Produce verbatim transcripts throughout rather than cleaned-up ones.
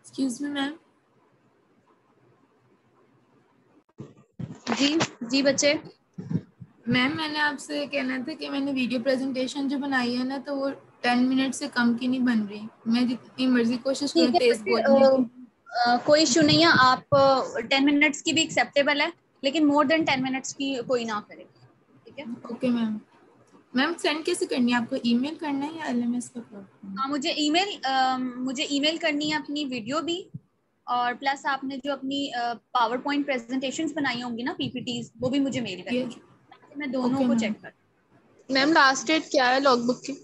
Excuse me ma'am. जी जी बच्चे। Ma'am मैंने आपसे कहना था कि मैंने वीडियो प्रेजेंटेशन जो बनाई है ना, तो वो टेन मिनट से कम की नहीं बन रही। मैं जितनी मर्जी कोशिश करूँ ठीक है तेज बच्चे, बोलने की। अ, अ, कोई इशू नहीं है। आप टेन मिनट्स की भी एक्सेप्टेबल है, लेकिन मोर देन टेन मिनट्स की कोई ना करे। ठीक है। Okay ma'am. मैम सेंड कैसे करनी है? आपको ईमेल करना है या एलएमएस का प्रोग्राम? हाँ, मुझे ईमेल मुझे ईमेल करनी है अपनी वीडियो भी, और प्लस आपने जो अपनी पावर पॉइंट प्रेजेंटेशंस बनाई होंगी ना, पीपीटीज, वो भी मुझे मेल करनी है ताकि मैं दोनों ओके को मैम। चेक कर। मैम लास्ट डेट क्या है लॉगबुक की?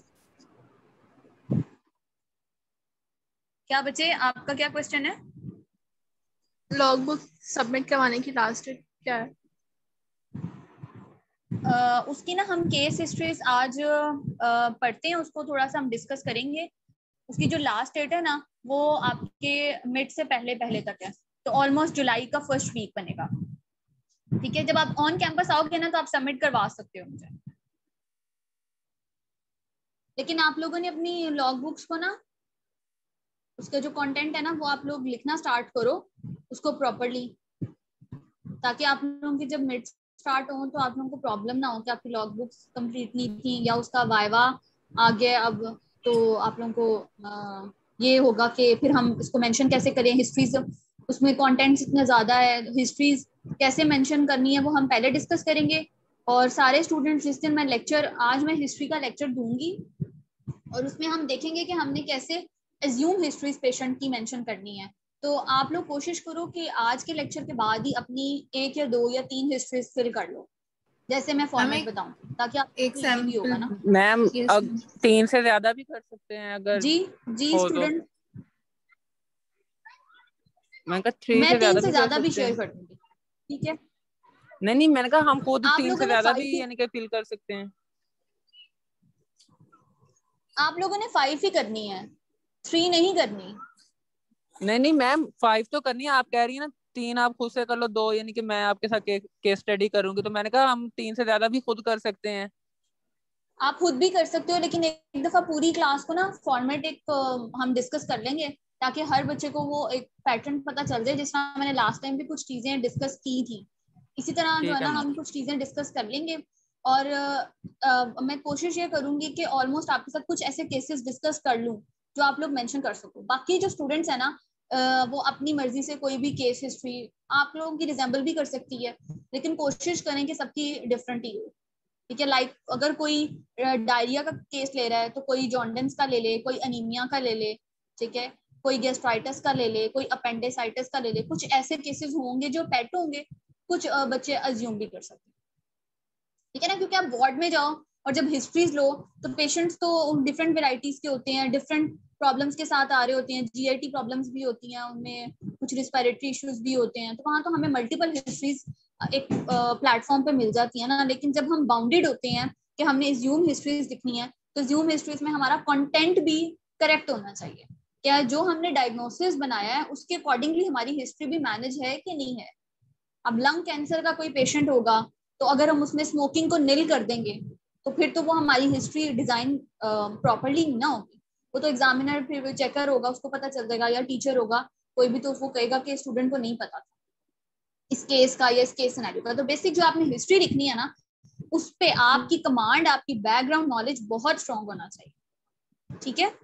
क्या बच्चे, आपका क्या क्वेश्चन है? लॉगबुक सबमिट करवाने की लास्ट डेट क्या है? Uh, उसकी ना हम केस हिस्ट्रीज आज uh, पढ़ते हैं, उसको थोड़ा सा हम डिस्कस करेंगे। उसकी जो लास्ट डेट है ना, वो आपके मिड से पहले पहले तक है, तो ऑलमोस्ट जुलाई का फर्स्ट वीक बनेगा। ठीक है, जब आप ऑन कैंपस आओगे ना, तो आप सबमिट करवा सकते हो मुझे। लेकिन आप लोगों ने अपनी लॉग बुक्स को ना, उसका जो कंटेंट है ना, वो आप लोग लिखना स्टार्ट करो उसको प्रॉपरली, ताकि आप लोगों की जब मिड स्टार्ट हो तो आप लोगों को प्रॉब्लम ना हो कि आपकी लॉग बुक्स कंप्लीट नहीं थी या उसका वाइवा आ गया अब, तो आप लोगों को आ, ये होगा कि फिर हम इसको मेंशन कैसे करें। हिस्ट्रीज उसमें कंटेंट्स इतना ज्यादा है, हिस्ट्रीज कैसे मेंशन करनी है वो हम पहले डिस्कस करेंगे। और सारे स्टूडेंट्स, जिस दिन मैं लेक्चर, आज मैं हिस्ट्री का लेक्चर दूंगी, और उसमें हम देखेंगे कि हमने कैसे एज्यूम हिस्ट्रीज पेशेंट की मेंशन करनी है। तो आप लोग कोशिश करो कि आज के लेक्चर के बाद ही अपनी एक या दो या तीन हिस्ट्रीज फिल कर लो, जैसे मैं फॉर्मेट बताऊं, ताकि एक आपको इजी भी होगा सैम्पल। ना। मैम यस अब तीन से ज्यादा भी कर सकते हैं अगर जी जी हो तो। स्टूडेंट, मैंने कहा थ्री मैं से तीन ज्यादा से भी कर ज्यादा भी सकते शेयर हैं। कर दूंगी। ठीक है, नहीं नहीं, मैंने कहा हम खुद आप तीन लोगों से ने ज्यादा फाइव भी ही यानी कि फिल कर सकते हैं। आप लोगों ने फाइव ही करनी है, थ्री नहीं करनी। नहीं नहीं मैम, फाइव तो करनी है। आप कह रही है ना तीन आप खुद से कर लो, दो यानी कि मैं आपके साथ के, केस स्टडी करूंगी। तो मैंने कहा हम तीन से ज्यादा भी खुद कर सकते हैं। आप खुद भी कर सकते हो, लेकिन एक दफा पूरी क्लास को ना फॉर्मेट एक अ, हम डिस्कस कर लेंगे, ताकि हर बच्चे को वो एक पैटर्न पता चल जाए। जिस तरह मैंने लास्ट टाइम भी कुछ चीजें डिस्कस की थी, इसी तरह जो ठीक है है ना मैम। हम कुछ चीजें डिस्कस कर लेंगे। और अ, अ, मैं कोशिश ये करूंगी कि ऑलमोस्ट आपके साथ कुछ ऐसे केसेस डिस्कस कर लूं जो आप लोग मेंशन कर सको। बाकी जो स्टूडेंट्स है ना, अ, वो अपनी मर्जी से कोई भी केस हिस्ट्री आप लोगों की रिजेंबल भी कर सकती है, लेकिन कोशिश करें कि सबकी डिफरेंट ही हो। ठीक है, लाइक अगर कोई डायरिया का केस ले रहा है, तो कोई जॉन्डिस का ले ले, कोई अनीमिया का ले ले। ठीक है, कोई गैस्ट्राइटिस का ले ले, कोई अपेंडिसाइटिस का ले ले। कुछ ऐसे केसेस होंगे जो पेट होंगे, कुछ अ, बच्चे अज्यूम भी कर सकते हैं। ठीक है ना, क्योंकि आप वार्ड में जाओ और जब हिस्ट्रीज लो, तो पेशेंट्स तो डिफरेंट वेराइटीज के होते हैं, डिफरेंट प्रॉब्लम्स के साथ आ रहे होते हैं। जीआईटी प्रॉब्लम्स भी होती हैं उनमें, कुछ रिस्पिरेटरी इश्यूज भी होते हैं, तो वहां तो हमें मल्टीपल हिस्ट्रीज एक प्लेटफॉर्म पे मिल जाती है ना। लेकिन जब हम बाउंडेड होते हैं कि हमने ज्यूम हिस्ट्रीज लिखनी है, तो ज्यूम हिस्ट्रीज में हमारा कंटेंट भी करेक्ट होना चाहिए। क्या जो हमने डायग्नोसिस बनाया है उसके अकॉर्डिंगली हमारी हिस्ट्री भी मैनेज है कि नहीं है। अब लंग कैंसर का कोई पेशेंट होगा, तो अगर हम उसमें स्मोकिंग को निल कर देंगे, तो फिर तो वो हमारी हिस्ट्री डिजाइन प्रॉपरली नहीं ना होगी। वो तो एग्जामिनर, फिर चेकर होगा, उसको पता चल जाएगा, या टीचर होगा कोई भी, तो वो कहेगा कि स्टूडेंट को नहीं पता था इस केस का या इस केस सिनेरियो का। तो बेसिक जो आपने हिस्ट्री लिखनी है ना, उस पे आपकी कमांड, आपकी बैकग्राउंड नॉलेज बहुत स्ट्रांग होना चाहिए। ठीक है,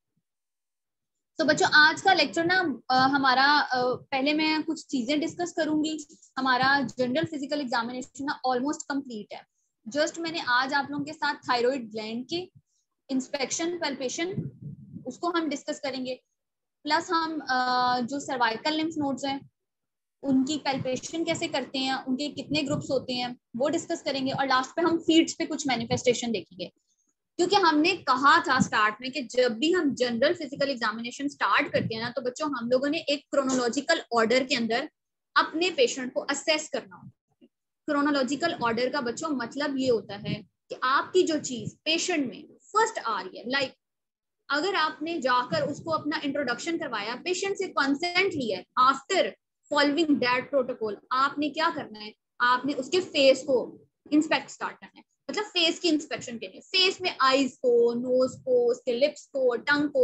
तो बच्चों आज का लेक्चर ना आ, हमारा आ, पहले मैं कुछ चीजें डिस्कस करूंगी। हमारा जनरल फिजिकल एग्जामिनेशन ना ऑलमोस्ट कंप्लीट है। जस्ट मैंने आज आप लोगों के साथ थायराइड ग्लैंड की इंस्पेक्शन, पल्पेशन, उसको हम डिस्कस करेंगे। प्लस हम आ, जो सर्वाइकल लिम्फ नोड्स हैं उनकी पैल्पेशन कैसे करते हैं, उनके कितने ग्रुप्स होते हैं, वो डिस्कस करेंगे। और लास्ट पे हम फीड्स पे कुछ मैनिफेस्टेशन देखेंगे, क्योंकि हमने कहा था स्टार्ट में कि जब भी हम जनरल फिजिकल एग्जामिनेशन स्टार्ट करते हैं ना, तो बच्चों हम लोगों ने एक क्रोनोलॉजिकल ऑर्डर के अंदर अपने पेशेंट को असेस करना होता है। क्रोनोलॉजिकल ऑर्डर का बच्चों मतलब ये होता है कि आपकी जो चीज पेशेंट में फर्स्ट आ रही है, लाइक अगर आपने जाकर उसको अपना इंट्रोडक्शन करवाया, पेशेंट से कंसेंट लिया है, आफ्टर फॉलोइंग दैट प्रोटोकॉल आपने क्या करना है, आपने उसके फेस को इंस्पेक्ट स्टार्ट करना है। मतलब फेस की इंस्पेक्शन के लिए फेस में आईज को, नोज को, उसके लिप्स को, टंग को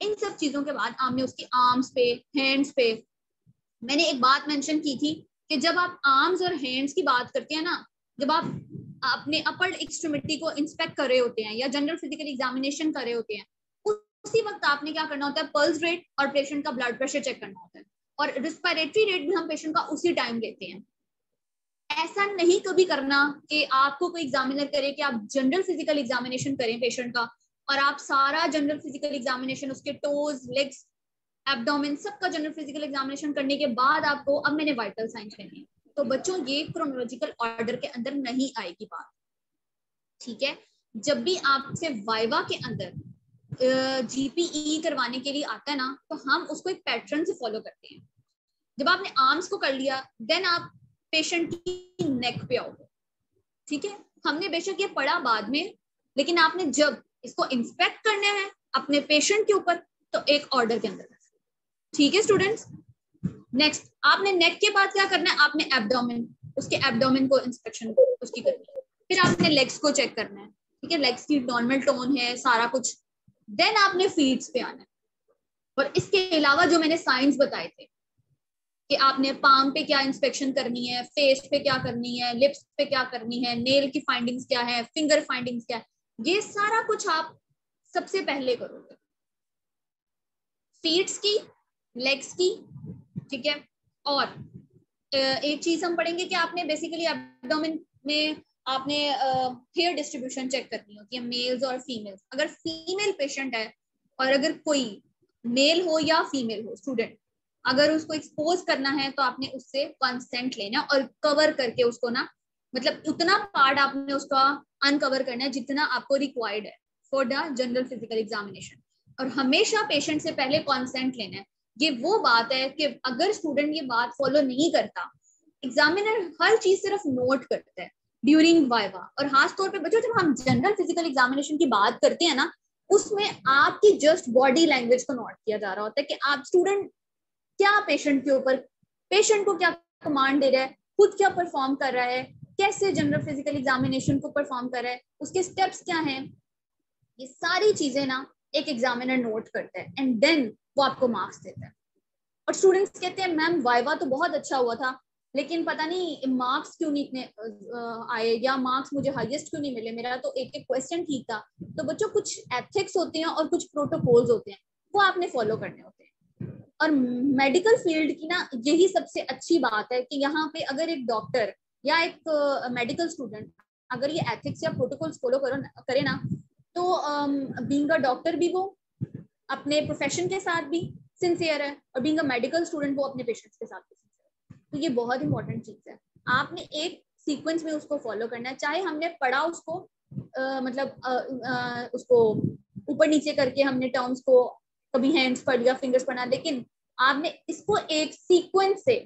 इन सब चीजों के बाद आपने उसकी आर्म्स पे, हैंड्स पे, मैंने एक बात मेंशन की थी कि जब आप आर्म्स और हैंड्स की बात करते हैं ना, जब आप अपने अपर एक्सट्रीमिटी को इंस्पेक्ट कर रहे होते हैं या जनरल फिजिकल एग्जामिनेशन कर रहे होते हैं, उसी वक्त आपने क्या करना होता है, पल्स रेट और पेशेंट का ब्लड प्रेशर चेक करना होता है, और रिस्पिरेटरी रेट भी हम पेशेंट का उसी टाइम लेते हैं। ऐसा नहीं कभी करना कि आपको कोई एग्जामिनर करे कि आप जनरल फिजिकल एग्जामिनेशन करें पेशेंट का, और आप सारा जनरल फिजिकल एग्जामिनेशन, उसके टोज, लेग्स, एब्डोमेन, सबका जनरल फिजिकल एग्जामिनेशन करने के बाद आपको अब मैंने वाइटल साइंस लेनी है। तो बच्चों ये क्रोनोलॉजिकल ऑर्डर के अंदर नहीं आएगी बात, ठीक है। जब भी आपसे वाइवा के अंदर जीपीई करवाने के लिए आता है ना, तो हम उसको एक पैटर्न से फॉलो करते हैं। जब आपने आर्म्स को कर लिया, देन आप पेशेंट की नेक पे आओगे, ठीक है। हमने बेशक ये पढ़ा बाद में, लेकिन आपने जब इसको इंस्पेक्ट करने हैं अपने पेशेंट के ऊपर, तो एक ऑर्डर के अंदर, ठीक है स्टूडेंट्स। नेक्स्ट आपने नेक के बाद क्या करना है, आपने एब्डोमेन, उसके एब्डोमेन को इंस्पेक्शन उसकी करनी है। फिर आपने लेग्स को चेक करना है, ठीक है, लेग्स की नॉर्मल टोन है, सारा कुछ। देन आपने फीट्स पे आना है, और इसके अलावा जो मैंने साइंस बताए थे कि आपने पाम पे क्या इंस्पेक्शन करनी है, फेस पे क्या करनी है, लिप्स पे क्या करनी है, नेल की फाइंडिंग्स क्या है, फिंगर फाइंडिंग्स क्या है, ये सारा कुछ आप सबसे पहले करोगे। फीट्स की, लेग्स की, ठीक है। और एक चीज हम पढ़ेंगे कि आपने बेसिकली एब्डोमेन में आपने हेयर डिस्ट्रीब्यूशन चेक करनी होती है, मेल्स और फीमेल्स। अगर फीमेल पेशेंट है और अगर कोई मेल हो या फीमेल हो स्टूडेंट, अगर उसको एक्सपोज करना है तो आपने उससे कंसेंट लेना और कवर करके उसको ना, मतलब उतना पार्ट आपने उसका अनकवर करना है जितना आपको रिक्वायर्ड है for the general physical examination. और हमेशा पेशेंट से पहले कंसेंट लेना है। ये वो बात है कि अगर स्टूडेंट ये बात फॉलो नहीं करता, एग्जामिनर हर चीज सिर्फ नोट करता है ड्यूरिंग वाइवा। और खास तौर पे बच्चों जब हम जनरल फिजिकल एग्जामिनेशन की बात करते हैं ना, उसमें आपकी जस्ट बॉडी लैंग्वेज को नोट किया जा रहा होता है कि आप स्टूडेंट क्या पेशेंट के ऊपर, पेशेंट को क्या कमांड दे रहा है, खुद क्या परफॉर्म कर रहा है, कैसे जनरल फिजिकल एग्जामिनेशन को परफॉर्म कर रहा है, उसके स्टेप्स क्या हैं, ये सारी चीजें ना एक एग्जामिनर नोट करता है एंड देन वो आपको मार्क्स देता है। और स्टूडेंट्स कहते हैं मैम वाइवा तो बहुत अच्छा हुआ था, लेकिन पता नहीं मार्क्स क्यों नहीं इतने आए, या मार्क्स मुझे हाईएस्ट क्यों नहीं मिले, मेरा तो एक एक क्वेश्चन ठीक था। तो बच्चों कुछ एथिक्स होते हैं और कुछ प्रोटोकॉल्स होते हैं, वो आपने फॉलो करने होते हैं। और मेडिकल फील्ड की ना यही सबसे अच्छी बात है कि यहाँ पे अगर एक डॉक्टर या एक मेडिकल uh, स्टूडेंट अगर ये एथिक्स या प्रोटोकॉल्स फॉलो करो करे ना, तो बीइंग अ डॉक्टर भी वो अपने प्रोफेशन के साथ भी सिंसियर है, और बीइंग अ मेडिकल स्टूडेंट वो अपने पेशेंट्स के साथ भी सिंसियर है। तो ये बहुत इंपॉर्टेंट चीज है, आपने एक सीक्वेंस में उसको फॉलो करना है। चाहे हमने पढ़ा उसको uh, मतलब uh, uh, उसको ऊपर नीचे करके हमने टर्म्स को कभी हैंड्स पढ़ लिया, फिंगर्स पढ़ा, लेकिन आपने इसको एक सीक्वेंस से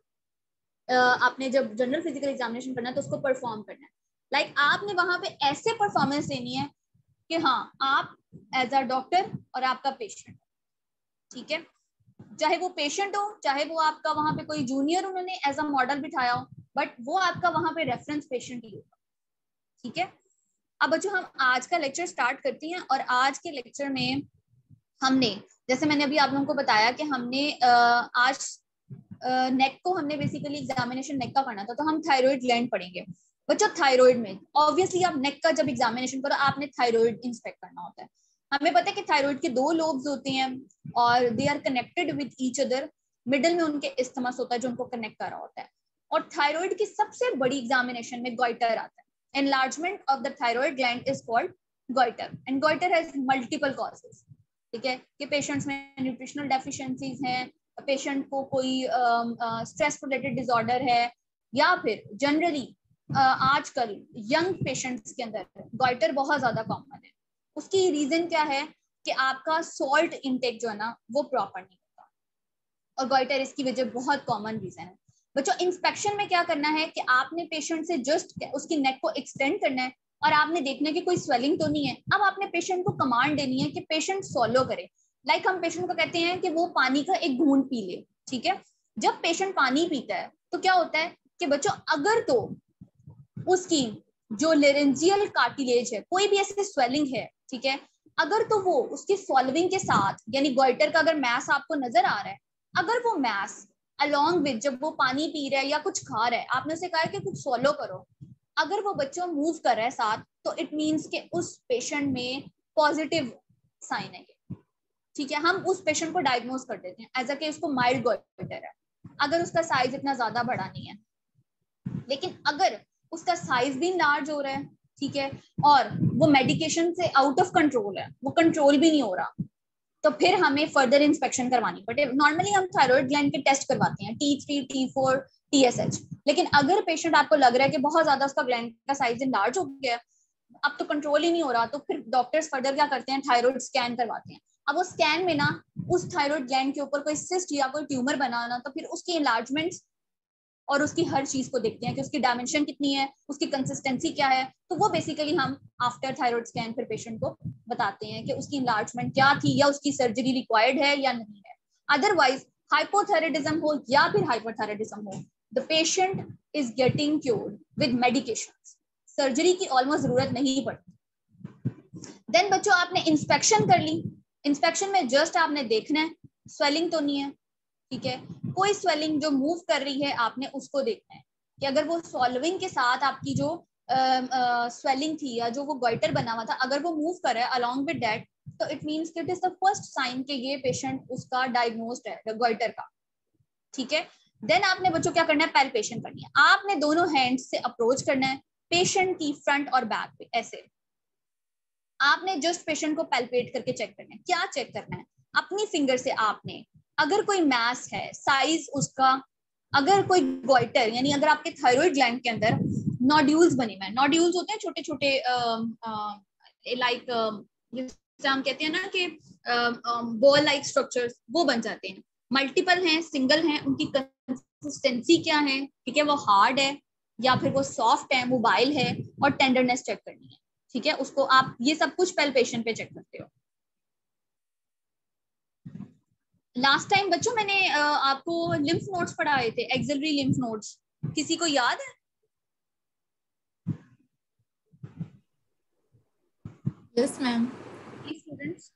uh, आपने जब जनरल फिजिकल एग्जामिनेशन करना है तो उसको परफॉर्म करना है। लाइक like, आपने वहां पे ऐसे परफॉर्मेंस देनी है कि हाँ आप एज अ डॉक्टर और आपका पेशेंट, ठीक है, चाहे वो पेशेंट हो चाहे वो आपका वहां पे कोई जूनियर उन्होंने एज अ मॉडल बिठाया हो, बट वो आपका वहां पे रेफरेंस पेशेंट ही होगा, ठीक है। अब बच्चों हम आज का लेक्चर स्टार्ट करती हैं, और आज के लेक्चर में हमने, जैसे मैंने अभी आप लोगों को बताया कि हमने आज नेक को हमने बेसिकली एग्जामिनेशन नेक का करना था, तो हम थायराइड ग्लैंड पढ़ेंगे। बच्चों थायराइड में ऑब्वियसली आप नेक का जब एग्जामिनेशन करो आपने थायराइड इंस्पेक्ट करना होता है। हमें पता है कि थायराइड के दो लोब्स होते हैं और they are connected with each other, middle में उनके इस्थमस होता है जो उनको कनेक्ट कर रहा होता है। और थायराइड की सबसे बड़ी एग्जामिनेशन में गॉइटर आता है। Enlargement of the thyroid gland is called goitre, and goitre has multiple causes, ठीक है, कि पेशेंट्स में न्यूट्रिशनल डेफिशिएंसीज हैं, पेशेंट को कोई स्ट्रेस रिलेटेड डिसऑर्डर है, या फिर जनरली uh, आजकल यंग पेशेंट्स के अंदर गॉइटर बहुत ज्यादा कॉमन है। उसकी रीजन क्या है कि आपका सॉल्ट इनटेक जो है ना वो प्रॉपर नहीं होता, और गॉइटर इसकी वजह बहुत कॉमन रीजन है। बच्चों इंस्पेक्शन में क्या करना है कि आपने पेशेंट से जस्ट उसकी नेक को एक्सटेंड करना है और आपने देखना है कि कोई स्वेलिंग तो नहीं है। अब आपने पेशेंट को कमांड देनी है कि पेशेंट सॉलो करे। लाइक like हम पेशेंट को कहते हैं कि वो पानी का एक घूंट पी ले, ठीक है। जब पेशेंट पानी पीता है तो क्या होता है कि बच्चों अगर तो उसकी जो लेरेंजियल कार्टिलेज है, कोई भी ऐसी स्वेलिंग है, ठीक है, अगर तो वो उसकी सॉल्विंग के साथ, यानी गोइटर का अगर मैस आपको नजर आ रहा है, अगर वो मैस अलोंग विद, जब वो पानी पी रहा है या कुछ खा रहा है, आपने उसे कहा है कि कुछ सॉलो करो, अगर वो बच्चों मूव कर रहा है साथ, तो इट मीन्स कि उस पेशेंट में पॉजिटिव साइन है। ठीक है, हम उस पेशेंट को डायग्नोज कर देते हैं एज अ कि उसको माइल्ड गोइटर है, अगर उसका साइज इतना ज्यादा बड़ा नहीं है। लेकिन अगर उसका साइज भी लार्ज हो रहा है, ठीक है, और वो मेडिकेशन से आउट ऑफ कंट्रोल है, वो कंट्रोल भी नहीं हो रहा, तो फिर हमें फर्दर इंस्पेक्शन करवानी पड़े। नॉर्मली हम थायराइड ग्लैंड के टेस्ट करवाते हैं, T three, T four, T S H. लेकिन अगर पेशेंट आपको लग रहा है कि बहुत ज्यादा उसका ग्लैंड का साइज लार्ज हो गया, अब तो कंट्रोल ही नहीं हो रहा, तो फिर डॉक्टर्स फर्दर क्या करते हैं, थायराइड स्कैन करवाते हैं। अब वो स्कैन में ना उस थायराइड ग्लैंड के ऊपर कोई सिस्ट या कोई ट्यूमर बनाना, तो फिर उसकी एनलार्जमेंट और उसकी हर चीज को देखते हैं कि उसकी डायमेंशन कितनी है, उसकी कंसिस्टेंसी क्या है। तो वो बेसिकली हम आफ्टर थायराइड स्कैन फिर पेशेंट को बताते हैं कि उसकी इनलार्जमेंट क्या थी, या उसकी सर्जरी रिक्वायर्ड है या नहीं है। अदरवाइज हाइपोथायराइडिज्म हो या फिर हाइपरथायराइडिज्म हो, the patient is getting cured with medications, surgery की ऑलमोस्ट जरूरत नहीं पड़ती। देन बच्चों आपने इंस्पेक्शन कर ली, इंस्पेक्शन में जस्ट आपने देखना है स्वेलिंग तो नहीं है, ठीक है, कोई स्वेलिंग जो मूव कर रही है आपने उसको देखना है कि अगर वो सॉल्विंग के साथ आपकी जो स्वेलिंग uh, uh, थी या जो वो गोइटर बना हुआ था, अगर वो मूव कर रहा है अलोंग विद दैट, तो it means it is the first sign कि ये पेशेंट उसका डायग्नोस्ड है गोइटर का। ठीक है, देन आपने बच्चों क्या करना है, पैल्पेशन करनी है। आपने दोनों हैंड से अप्रोच करना है पेशेंट की फ्रंट और बैक पे, ऐसे आपने जस्ट पेशेंट को पैल्पेट करके चेक करना है। क्या चेक करना है, अपनी फिंगर से आपने, अगर कोई मैस है, साइज उसका, अगर कोई गोइटर, यानी अगर आपके थायराइड ग्लैंड के अंदर नोड्यूल्स बने हुए हैं, नोड्यूल्स होते हैं छोटे छोटे लाइक जैसे हम कहते हैं ना कि बॉल लाइक स्ट्रक्चर्स, वो बन जाते हैं। मल्टीपल हैं, सिंगल हैं, उनकी कंसिस्टेंसी क्या है, ठीक है, वो हार्ड है या फिर वो सॉफ्ट है, मोबाइल है, और टेंडरनेस चेक करनी है। ठीक है, उसको आप ये सब कुछ पैल्पेशन पे चेक करते हो। लास्ट टाइम बच्चों मैंने आपको लिम्फ नोड्स पढ़ाए थे, एक्सिलरी लिम्फ नोड्स, किसी को याद है? Yes ma'am. Students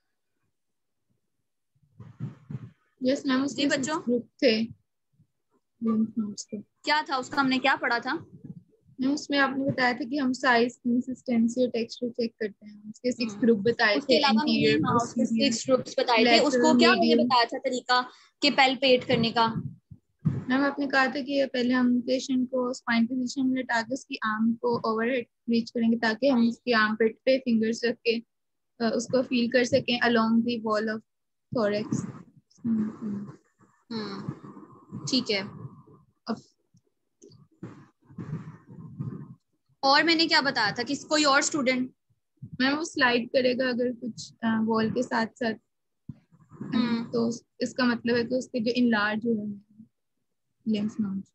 yes ma'am, जी बच्चों, ग्रुप थे लिम्फ नोड्स के। क्या था उसका, हमने क्या पढ़ा था? उसमें आपने बताया था कि हम साइज, कंसिस्टेंसी और टेक्सचर चेक करते हैं। उसके सिक्स ग्रुप बताए थे, उसके अलावा हमने हाँ उसके सिक्स ग्रुप्स बताए थे। उसको क्या मुझे बताया था तरीका के पैल्पेट करने का? मैम आपने कहा था कि पहले हम पेशेंट को स्पाइन पोजीशन में लेटा के उसकी आर्म को ओवरहेड रीच करेंगे ताकि हम उसकी आर्म पेट पे फिंगर्स रख के उसको फील कर सकें along the wall of thorax. Hmm, ठीक है। और मैंने क्या बताया था कि कोई और स्टूडेंट? मैम वो स्लाइड करेगा अगर कुछ वॉल के साथ साथ, तो इसका मतलब है कि उसके जो इनलार्ज हो रहे हैं लिम्फ नोड्स।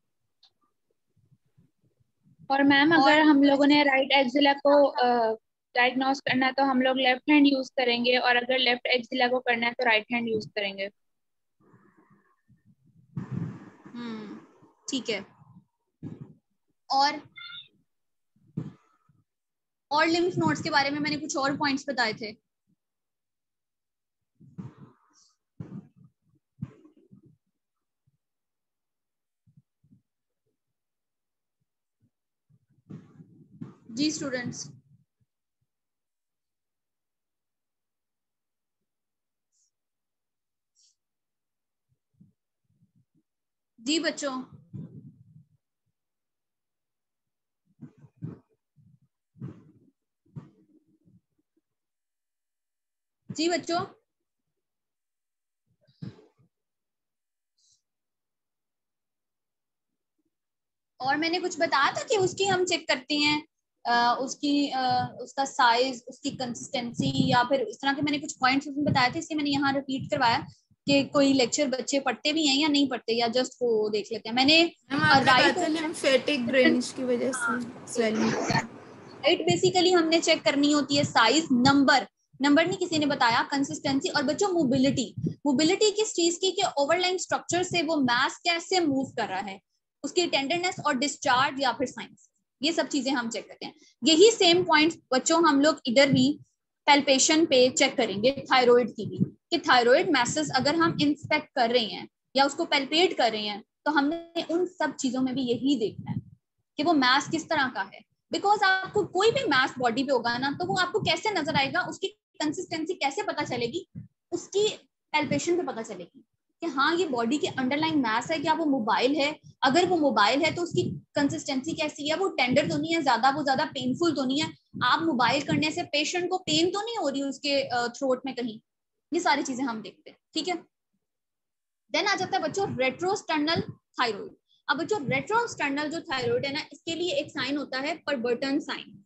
और मैम अगर हम लोगों ने राइट एक्सिला को डायग्नोस करना है तो हम लोग लेफ्ट हैंड यूज करेंगे, और अगर लेफ्ट एक्सिला को करना है तो राइट हैंड यूज करेंगे। हम्म, ठीक है। और और लिम्फ नोड्स के बारे में मैंने कुछ और पॉइंट्स बताए थे। जी स्टूडेंट्स, जी बच्चों, जी बच्चों, और मैंने कुछ बताया था कि उसकी हम चेक करते हैं आ, उसकी आ, उसका साइज, उसकी कंसिस्टेंसी, या फिर इस तरह के मैंने कुछ पॉइंट्स उसमें बताए थे, इसलिए मैंने यहाँ रिपीट करवाया कि कोई लेक्चर बच्चे पढ़ते भी हैं या नहीं पढ़ते, या जस्ट वो देख लेते हैं। मैंने राइट लिम्फेटिक ड्रेनेज की वजह से स्वेलिंग, राइट बेसिकली हमने चेक करनी होती है साइज, नंबर नंबर नहीं किसी ने बताया, कंसिस्टेंसी, और बच्चों मोबिलिटी। मोबिलिटी किस चीज की, कि ओवरलाइन स्ट्रक्चर से वो मास कैसे मूव कर रहा है, उसकी टेंडरनेस और डिस्चार्ज या फिर साइंस, ये सब चीजें हम चेक करते हैं। यही सेम पॉइंट्स बच्चों हम लोग इधर भी पैल्पेशन पे चेक करेंगे थायराइड की भी, कि थायराइड मैसेज अगर हम इंस्पेक्ट कर रहे हैं या उसको पैल्पेट कर रहे हैं तो हमने उन सब चीजों में भी यही देखना है कि वो मैस किस तरह का है। बिकॉज आपको कोई भी मैस बॉडी पे होगा ना, तो वो आपको कैसे नजर आएगा, उसकी कंसिस्टेंसी कैसे पता चलेगी, उसकी पैल्पेशन पे पता चलेगी कि हाँ ये बॉडी के अंडरलाइन मैस है, क्या वो मोबाइल है, अगर वो मोबाइल है तो उसकी कंसिस्टेंसी कैसी है, वो टेंडर तो नहीं है ज्यादा, वो ज्यादा पेनफुल तो नहीं है, आप मोबाइल करने से पेशेंट को पेन तो नहीं हो रही उसके थ्रोट में कहीं, ये सारी चीजें हम देखते हैं। ठीक है, देन आ जाता है बच्चों रेट्रोस्टर्नल थायराइड। अब बच्चों रेट्रोस्टर्नल जो थायराइड है ना, इसके लिए एक साइन होता है परबर्टन साइन।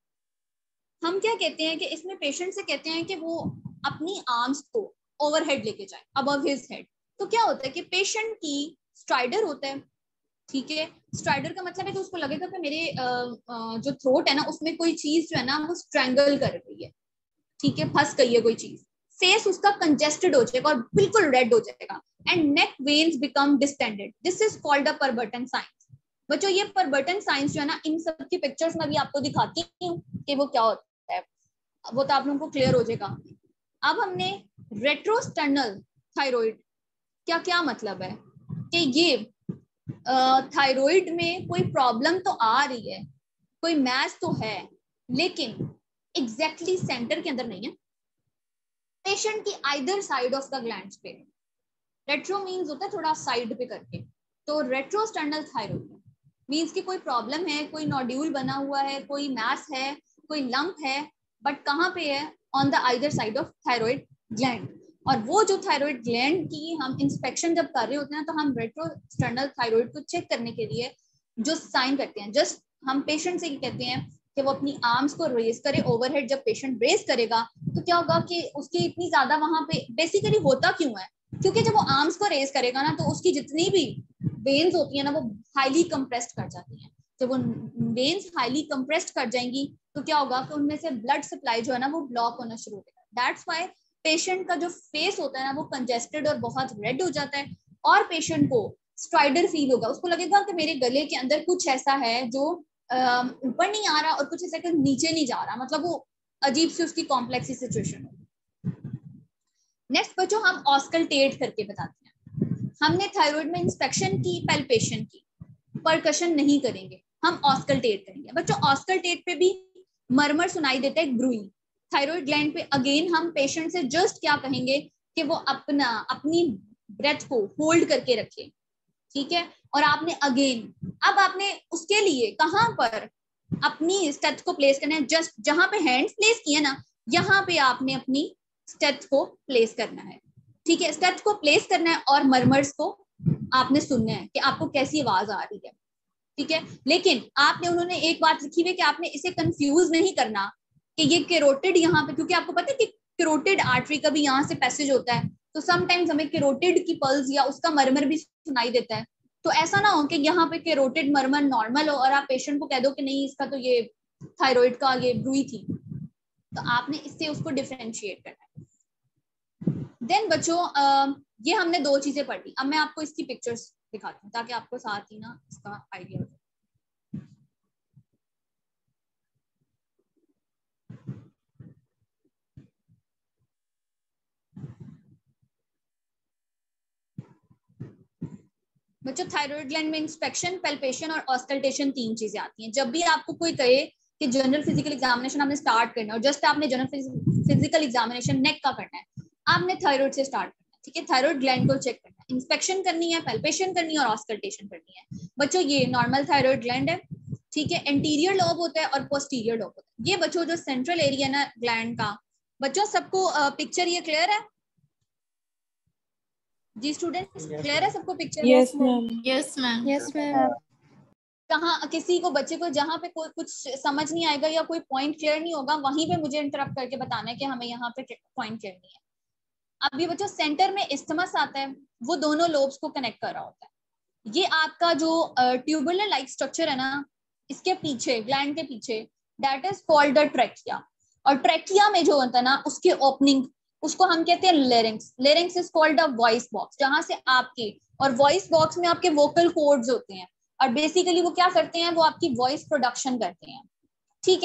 हम क्या कहते हैं कि इसमें पेशेंट से कहते हैं कि वो अपनी आर्म्स को ओवरहेड लेके जाए, अबव हिज हेड। तो क्या होता है कि पेशेंट की स्ट्राइडर होता है, ठीक है, स्ट्राइडर का मतलब है कि उसको लगेगा कि मेरे आ, आ, जो थ्रोट है ना उसमें कोई चीज जो है ना वो स्ट्रैंगल कर रही है, ठीक है, फंस गई है कोई चीज, फेस उसका कंजेस्टेड हो जाएगा और बिल्कुल रेड हो जाएगा, and neck veins become distended, this is called a Pemberton signs. बच्चों ये परबर्टन साइंस जो है ना, इन सब की पिक्चर्स में भी आपको दिखाती हूँ कि वो क्या होता है, वो तो आप लोगों को क्लियर हो जाएगा। अब हमने रेट्रोस्टर्नल थायराइड क्या क्या मतलब है कि ये थायराइड में कोई प्रॉब्लम तो आ रही है, कोई मैस तो है, लेकिन एग्जैक्टली exactly सेंटर के अंदर नहीं है, पेशेंट की either side of the glands पे। रेट्रो मींस होता है थोड़ा साइड पे करके, तो रेट्रोस्टर्नल थायराइड मींस कि कोई प्रॉब्लम है, कोई नोड्यूल बना हुआ है, कोई मैस है, कोई लंप है, बट कहाँ पे है, on the either side of thyroid gland. और वो जो थायराइड ग्लैंड की हम इंस्पेक्शन जब कर रहे होते हैं तो हम रेट्रोस्टर्नल थायराइड को चेक करने के लिए जो साइन करते हैं, जस्ट हम पेशेंट से कहते हैं कि वो अपनी आर्म्स को रेज करे ओवरहेड। जब पेशेंट रेज करेगा तो क्या होगा कि उसकी इतनी ज्यादा वहां पे बेसिकली होता क्यों है, क्योंकि जब वो आर्म्स को रेज करेगा ना तो उसकी जितनी भी वेन्स होती है ना वो हाईली कंप्रेस्ड कर जाती हैं। जब वो वेन्स हाईली कंप्रेस्ड कर जाएंगी तो क्या होगा कि उनमें से ब्लड सप्लाई जो है ना वो ब्लॉक होना शुरू हो जाएगा। दैट्स व्हाई पेशेंट का जो फेस होता है ना वो कंजेस्टेड और बहुत रेड हो जाता है, और पेशेंट को स्ट्राइडर फील होगा, उसको लगेगा कि मेरे गले के अंदर कुछ ऐसा है जो ऊपर नहीं आ रहा और कुछ ऐसा नीचे नहीं जा रहा, मतलब वो अजीब सी उसकी कॉम्प्लेक्स सिचुएशन होगी। नेक्स्ट बच्चों हम ऑस्कल्टेट करके बताते हैं। हमने थायराइड में इंस्पेक्शन की, पैल्पेशन की, परकशन नहीं करेंगे, हम ऑस्कल्टेट करेंगे। बच्चों ऑस्कल्टेट पे भी मरमर सुनाई देता है, ग्रूइंग। थायराइड ग्लैंड पे अगेन हम पेशेंट से जस्ट क्या कहेंगे कि वो अपना अपनी ब्रेथ को होल्ड करके रखे, ठीक है, और आपने अगेन अब आपने उसके लिए कहां पर अपनी स्टेथ को प्लेस करना है, जस्ट जहां पे हैंड्स प्लेस किए ना यहाँ पे आपने अपनी स्टेथ को प्लेस करना है, ठीक है, स्टेथ को प्लेस करना है और मरमर्स को आपने सुनना है कि आपको कैसी आवाज आ रही है, ठीक है। लेकिन आपने उन्होंने एक बात लिखी हुई कि आपने इसे कंफ्यूज नहीं करना कि ये कैरोटिड यहाँ पे, क्योंकि आपको पता है कि कैरोटिड आर्टरी का भी यहाँ से पैसेज होता है, तो समटाइम्स हमें कैरोटिड की पल्स या उसका मरमर भी सुनाई देता है। तो ऐसा ना हो कि यहाँ पे कैरोटिड मरमर नॉर्मल हो और आप पेशेंट को कह दो कि नहीं इसका तो ये थायराइड का ये ब्रूई थी, तो आपने इससे उसको डिफरेंशिएट करना है। देन बच्चों आ, ये हमने दो चीजें पढ़ी, अब मैं आपको इसकी पिक्चर्स दिखाती हूँ ताकि आपको साथ ही ना इसका आइडिया हो जाए। बच्चों थायराइड ग्लैंड में इंस्पेक्शन, पैल्पेशन और ऑस्कल्टेशन तीन चीजें आती हैं। जब भी आपको कोई कहे कि जनरल फिजिकल एग्जामिनेशन आपने स्टार्ट करना है और जस्ट आपने जनरल फिजिकल एग्जामिनेशन नेक का करना है, आपने थायराइड से स्टार्ट करना है, ठीक है, थायराइड ग्लैंड को चेक करना है, इंस्पेक्शन करनी है, पैल्पेशन करनी है और ऑस्कल्टेशन करनी है। बच्चों ये नॉर्मल थायराइड ग्लैंड है, ठीक है, एंटीरियर लोब होता है और पोस्टीरियर लोब होता है। ये बच्चों जो सेंट्रल एरिया ना ग्लैंड का, बच्चों सबको पिक्चर ये क्लियर है जी स्टूडेंट्स, क्लियर है सबको picture? Yes ma'am, yes ma'am, yes ma'am. कहाँ किसी को बच्चे को जहाँ पे कोई कुछ समझ नहीं आएगा या कोई पॉइंट क्लियर नहीं होगा वहीं पे मुझे इंटरप्ट करके बताना है कि हमें यहाँ पे पॉइंट क्लियर नहीं है। अब ये बच्चों सेंटर में इस्थमस आता है, वो दोनों लोब्स को कनेक्ट कर रहा होता है। ये आपका जो ट्यूबुलर लाइक स्ट्रक्चर है ना, इसके पीछे ग्लैंड के पीछे, that is called the trachea. और ट्रैकिया में जो होता है ना उसकी ओपनिंग, उसको हम कहते हैं larynx. Larynx is called a voice box, जहां से आपके, और वॉइस बॉक्स में आपके वोकल कॉर्ड्स होते हैं और बेसिकली वो क्या करते हैं, वो आपकी वॉइस प्रोडक्शन करते हैं, ठीक है।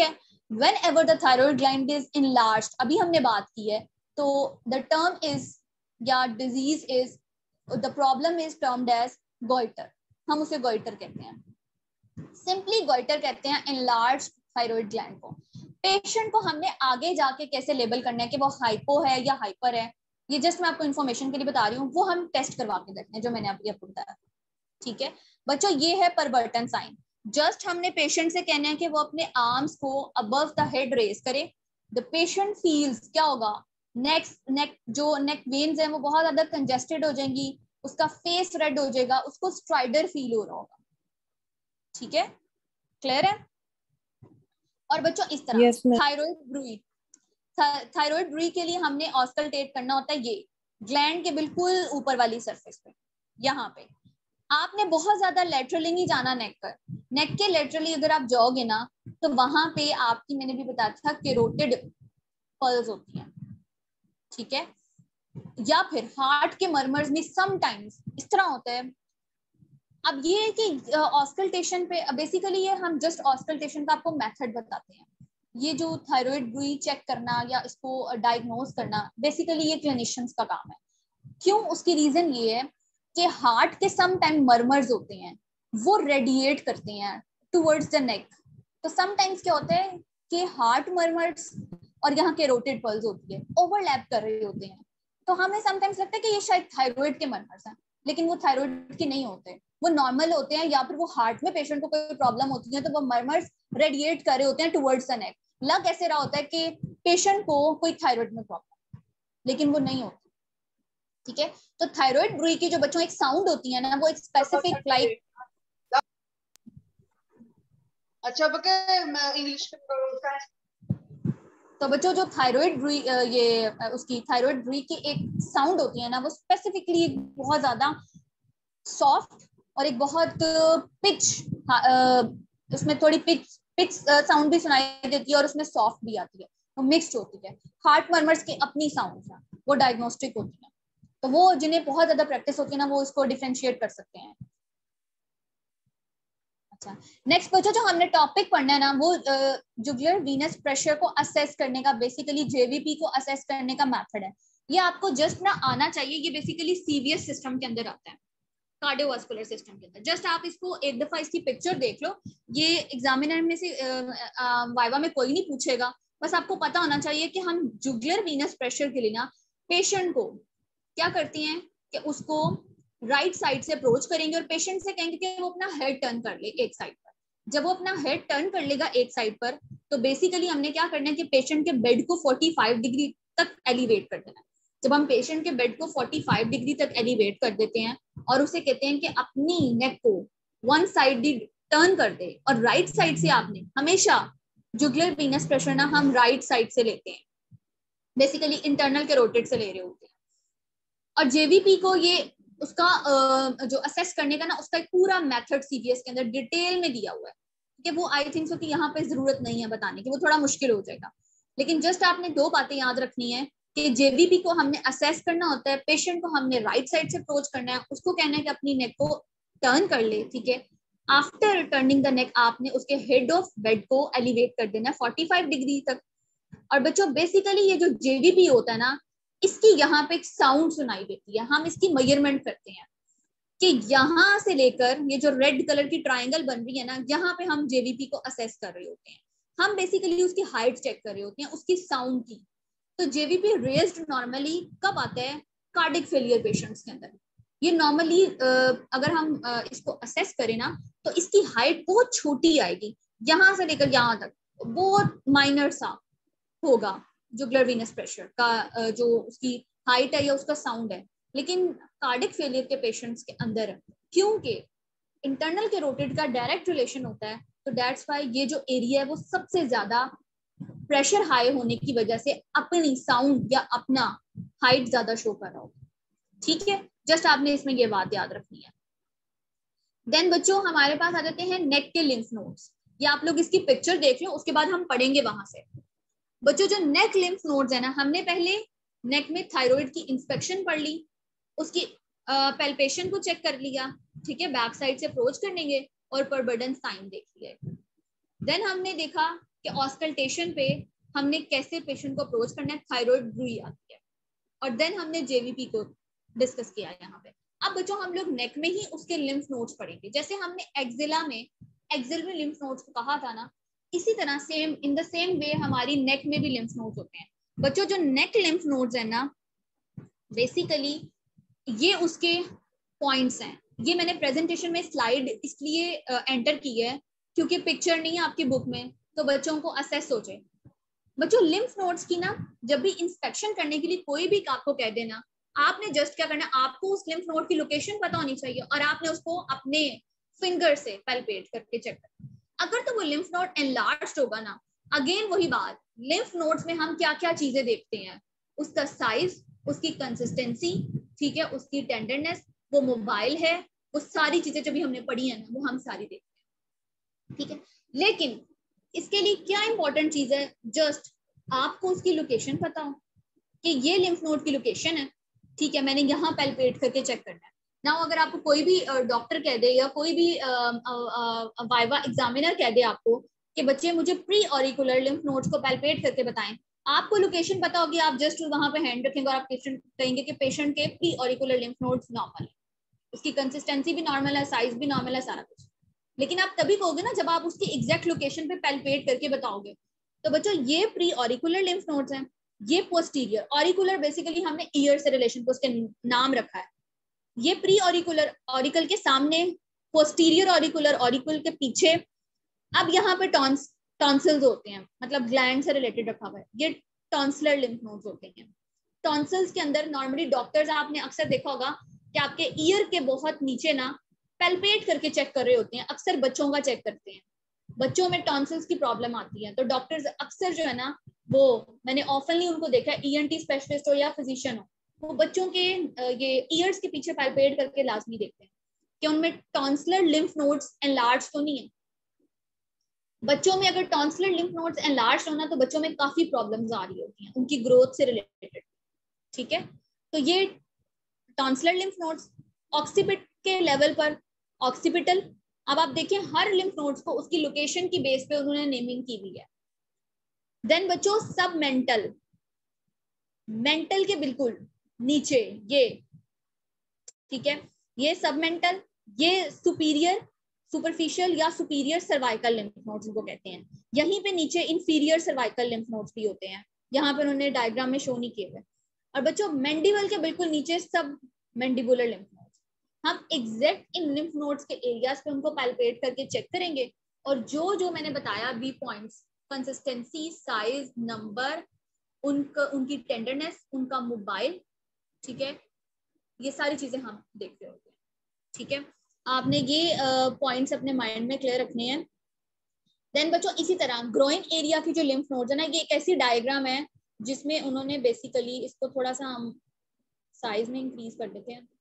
whenever the thyroid gland is enlarged, अभी हमने बात की है, तो the term is या disease is, the problem is termed as goiter, हम उसे goiter कहते हैं, सिंपली goiter कहते हैं enlarged thyroid gland को। पेशेंट को हमने आगे जाके कैसे लेबल करना है कि वो हाइपो है या हाइपर है, ये जस्ट मैं आपको इन्फॉर्मेशन के लिए बता रही हूँ, वो हम टेस्ट करवा के देखते हैं जो मैंने अभी आपको बताया। ठीक है बच्चों, ये है परबर्टन साइन। जस्ट हमने पेशेंट से कहना है कि वो अपने आर्म्स को अबव द हेड रेज करे। द पेशेंट फील्स क्या होगा, नेक नेक जो नेक वेन्स हैं वो बहुत ज्यादा कंजेस्टेड हो जाएंगी, उसका फेस रेड हो जाएगा, उसको स्ट्राइडर फील हो रहा होगा। ठीक है, क्लियर है? और बच्चों इस तरह थायराइड ब्रूई, थायराइड ब्रूई के लिए हमने ऑस्कल्टेट करना होता है ये ग्लैंड के बिल्कुल ऊपर वाली सरफेस पे, यहाँ पे। आपने बहुत ज्यादा लेटरली नहीं जाना नेक पर, नेक के लेटरली अगर आप जाओगे ना तो वहां पे आपकी, मैंने भी बताया था, केरोटिड पल्स होती हैं। ठीक है, या फिर हार्ट के मर्मर्स में समटाइम्स इस तरह होता है। अब ये है कि ऑस्कल्टेशन पे बेसिकली ये हम जस्ट ऑस्कल्टेशन का आपको मेथड बताते हैं। ये जो थायराइड ब्रूई चेक करना या इसको डायग्नोज करना बेसिकली ये क्लिनिशियंस का काम है। क्यों? उसकी रीजन ये है कि हार्ट के सम टाइम मर्मर्स होते हैं वो रेडिएट करते हैं टुवर्ड्स द नेक। तो समटाइम्स क्या होता है कि हार्ट मर्मर्स और यहाँ कैरोटिड पल्स होती है ओवरलैप कर रहे होते हैं, तो हमें समटाइम्स लगता है कि ये शायद थायराइड के मर्मर्स हैं, लेकिन वो थायराइड के नहीं होते, वो नॉर्मल होते हैं। या फिर वो हार्ट में पेशेंट को कोई प्रॉब्लम होती है तो वो मर्मर्स रेडिएट कर रहे होते हैं टुवर्ड्स द नेक। लग ऐसे रहा होता है कि पेशेंट को कोई थायराइड में प्रॉब्लम, लेकिन वो नहीं होती। ठीक है, तो थायराइड ब्रूई की जो बच्चों एक साउंड होती है ना, वो एक स्पेसिफिक लाइक, अच्छा बके मैं इंग्लिश में, तो बच्चों जो थायराइड ब्रूई ये उसकी थायराइड ब्रूई की एक साउंड होती है ना, वो स्पेसिफिकली बहुत ज्यादा सॉफ्ट और एक बहुत पिच, उसमें थोड़ी पिच पिच साउंड भी सुनाई देती है और उसमें सॉफ्ट भी आती है, वो मिक्स्ड होती है। हार्ट मर्मर्स की अपनी साउंड है, वो डायग्नोस्टिक होती है, तो वो जिन्हें बहुत ज्यादा प्रैक्टिस होती है ना वो इसको डिफरेंशिएट कर सकते हैं। अच्छा, नेक्स्ट बच्चों जो हमने टॉपिक पढ़ना है ना, वो जुगुलर वीनस प्रेशर को असेस करने का, बेसिकली जेवीपी को असेस करने का मेथड है। ये आपको जस्ट ना आना चाहिए, ये बेसिकली सीवीएस सिस्टम के अंदर आता है, कार्डियोवास्कुलर सिस्टम के अंदर। जस्ट आप इसको एक दफा इसकी पिक्चर देख लो, ये एग्जामिनर में से वाइवा में कोई नहीं पूछेगा, बस आपको पता होना चाहिए कि हम जुगुलर वीनस प्रेशर के लिए ना पेशेंट को क्या करती हैं कि उसको राइट साइड से अप्रोच करेंगे और पेशेंट से कहेंगे कि वो अपना हेड टर्न कर ले एक साइड पर। जब वो अपना हेड टर्न कर लेगा एक साइड पर, तो बेसिकली हमने क्या करना है कि पेशेंट के बेड को पैंतालीस डिग्री तक एलिवेट कर देना है। जब हम पेशेंट के बेड को पैंतालीस डिग्री तक एलिवेट कर देते हैं और उसे कहते हैं कि अपनी नेक को वन साइड टर्न कर दे, और राइट साइड से आपने हमेशा जुगुलर वीनस प्रेशर ना हम राइट साइड से लेते हैं, बेसिकली इंटरनल कैरोटिड से ले रहे होते हैं। और जेवीपी को ये उसका जो असेस करने का ना उसका एक पूरा मेथड सीवीएस के अंदर डिटेल में दिया हुआ है, कि वो आई थिंक सो कि यहाँ पे जरूरत नहीं है बताने की, वो थोड़ा मुश्किल हो जाएगा। लेकिन जस्ट आपने दो बातें याद रखनी है कि जेवीपी को हमने असेस करना होता है, पेशेंट को हमने राइट साइड से अप्रोच करना है, उसको कहना है कि अपनी नेक को टर्न कर ले। ठीक है, आफ्टर टर्निंग द नेक आपने उसके हेड ऑफ बेड को एलिवेट कर देना है पैंतालीस डिग्री तक। और बच्चों बेसिकली ये जो जेवीपी होता है ना, इसकी यहाँ पे एक साउंड सुनाई देती है, हम इसकी मेजरमेंट करते हैं कि यहाँ से लेकर ये जो रेड कलर की ट्रायंगल बन रही है ना, यहाँ पे हम जेवीपी को असेस कर रहे होते हैं। हम बेसिकली उसकी हाइट चेक कर रहे होते हैं, उसकी साउंड की। तो जेवीपी रेज्ड नॉर्मली कब आता है? कार्डिक फेलियर पेशेंट्स के अंदर। ये नॉर्मली अगर हम इसको असेस करें ना तो इसकी हाइट बहुत छोटी आएगी, यहाँ से लेकर यहाँ तक बहुत माइनर सा होगा जुगुलर वीनस प्रेशर का जो उसकी हाइट है या उसका साउंड है। लेकिन कार्डिक फेलियर के पेशेंट्स के अंदर क्योंकि इंटरनल कैरोटिड का डायरेक्ट रिलेशन होता है, तो दैट्स व्हाई ये जो एरिया है वो सबसे ज्यादा प्रेशर हाई होने की वजह से अपनी साउंड या अपना हाइट ज्यादा शो कर रहा होगा। ठीक है, जस्ट आपने इसमें ये बात याद रखनी है। देन बच्चों हमारे पास आ जाते हैं नेक के लिम्फ नोड्स। या आप लोग इसकी पिक्चर देख लो, उसके बाद हम पढ़ेंगे वहां से। बच्चों जो नेक लिम्फ नोड्स है ना, हमने पहले नेक में थायराइड की इंस्पेक्शन पढ़ ली, उसकी पैल्पेशन को चेक कर लिया। ठीक है, बैक साइड से अप्रोच करेंगे और परबर्डन साइन देख लिया। देन हमने देखा कि ऑस्कल्टेशन पे हमने कैसे पेशेंट को अप्रोच करना है, थायराइड ग्रू याद किया, और देन हमने जेवीपी को डिस्कस किया यहाँ पे। अब बच्चों हम लोग नेक में ही उसके लिम्फ नोड्स पढ़ेंगे, जैसे हमने एक्सिला में एक्सिलरी लिम्फ नोड्स को कहा था ना, इसी तरह same in the same way हमारी नेक में भी लिम्फ नोड्स होते हैं। बच्चों जो नेक लिम्फ नोड्स है ना, बेसिकली ये उसके पॉइंट्स हैं। ये मैंने प्रेजेंटेशन में स्लाइड इसलिए एंटर की है क्योंकि पिक्चर नहीं है आपकी बुक में, तो बच्चों को असेस हो जाए। बच्चों लिम्फ नोड्स की ना जब भी इंस्पेक्शन करने के लिए कोई भी आपको कह देना, आपने जस्ट क्या करना, आपको उस लिम्फ नोड की लोकेशन पता होनी चाहिए और आपने उसको अपने फिंगर से पैल्पेट करके चेक करना। अगर तो वो लिम्फ नोड एनलार्ज्ड होगा ना, अगेन वही बात, लिम्फ नोड्स में हम क्या क्या चीजें देखते हैं, उसका साइज, उसकी कंसिस्टेंसी, ठीक है, उसकी टेंडरनेस, वो मोबाइल है, वो सारी चीजें जब भी हमने पढ़ी है ना वो हम सारी देखते हैं, ठीक है। लेकिन इसके लिए क्या इंपॉर्टेंट चीज है, जस्ट आपको उसकी लोकेशन पता हो कि ये लिम्फ नोड की लोकेशन है, ठीक है, मैंने यहाँ पैल्पेट करके चेक करना है ना। अगर आपको कोई भी डॉक्टर कह दे या कोई भी वाइवा एग्जामिनर कह दे आपको कि बच्चे मुझे प्री ऑरिकुलर लिम्फ नोड्स को पैल्पेट करके बताएं, आपको लोकेशन पता होगी, आप जस्ट वहां पे हैंड रखेंगे और आप पेशेंट कहेंगे कि पेशेंट के pre auricular lymph nodes normal है, उसकी कंसिस्टेंसी भी नॉर्मल है, साइज भी नॉर्मल है, सारा कुछ। लेकिन आप तभी कहोगे ना जब आप उसकी एग्जैक्ट लोकेशन पे पैल्पेट करके बताओगे। तो बच्चों ये प्री ऑरिकुलर लिम्फ नोड्स हैं, ये पोस्टीरियर। ऑरिकुलर बेसिकली हमने ईयर से रिलेशन को उसके नाम रखा है। ये प्री ऑरिकुलर, ऑरिकल के सामने, पोस्टीरियर ऑरिकुलर, ऑरिकल के पीछे। अब यहाँ पे टॉन्स टॉन्सिल्स होते हैं, मतलब ग्लैंड से रिलेटेड रखा हुआ है, ये टॉन्सिलर लिम्फ नोड्स होते हैं। टॉन्सिल्स के अंदर नॉर्मली डॉक्टर्स, आपने अक्सर देखा होगा कि आपके ईयर के बहुत नीचे ना पैल्पेट करके चेक कर रहे होते हैं, अक्सर बच्चों का चेक करते हैं। बच्चों में टॉन्सिल्स की प्रॉब्लम आती है तो डॉक्टर्स अक्सर जो है ना, वो मैंने ऑफनली उनको देखा है, ईएनटी स्पेशलिस्ट हो या फिजिशियन हो, वो बच्चों के ये ईयर्स के पीछे पैल्पेट करके लाजमी देखते हैं कि उनमें टॉन्सिलर लिम्फ नोड्स एनलार्ज तो नहीं है। बच्चों में अगर टॉन्सिलर लिम्फ नोड्स एनलार्ज होना तो बच्चों में काफी प्रॉब्लम्स आ रही होती हैं उनकी ग्रोथ से रिलेटेड, ठीक है। तो ये टॉन्सिलर लिम्फ नोड्स ऑक्सीपिट के लेवल पर, ऑक्सीपिटल, अब आप देखिए हर लिम्फ नोड्स को उसकी लोकेशन की बेस पे उन्होंने नेमिंग की हुई है। देन बच्चों सब मेंटल, मेंटल के बिल्कुल नीचे ये, ठीक है, ये सब मेंटल, ये सुपीरियर, सुपरफिशियल या सुपीरियर सर्वाइकल लिम्फ नोड्स इनको कहते हैं। यहीं पे नीचे इंफीरियर सर्वाइकल लिम्फ नोड्स भी होते हैं, यहाँ पे उन्होंने डायग्राम में शो नहीं किए हुए। और बच्चों मैंडिबल के बिल्कुल नीचे सब मैंडिबुलर लिम्फ नोड्स। हम एग्जैक्ट इन लिम्फ नोड्स के एरियाज पे उनको पैल्पेट करके चेक करेंगे और जो जो मैंने बताया बी पॉइंट्स, कंसिस्टेंसी, साइज, नंबर, उनका उनकी टेंडरनेस, उनका मोबाइल, ठीक है, ये सारी चीजें हम देख रहे होते हैं, ठीक है। आपने ये पॉइंट्स uh, अपने माइंड में क्लियर रखने हैं। देन बच्चों इसी तरह ग्रोइन एरिया की जो लिम्फ नोड्स है ना, ये एक ऐसी डायग्राम है जिसमें उन्होंने बेसिकली, इसको थोड़ा सा हम साइज में इंक्रीज कर देते हैं,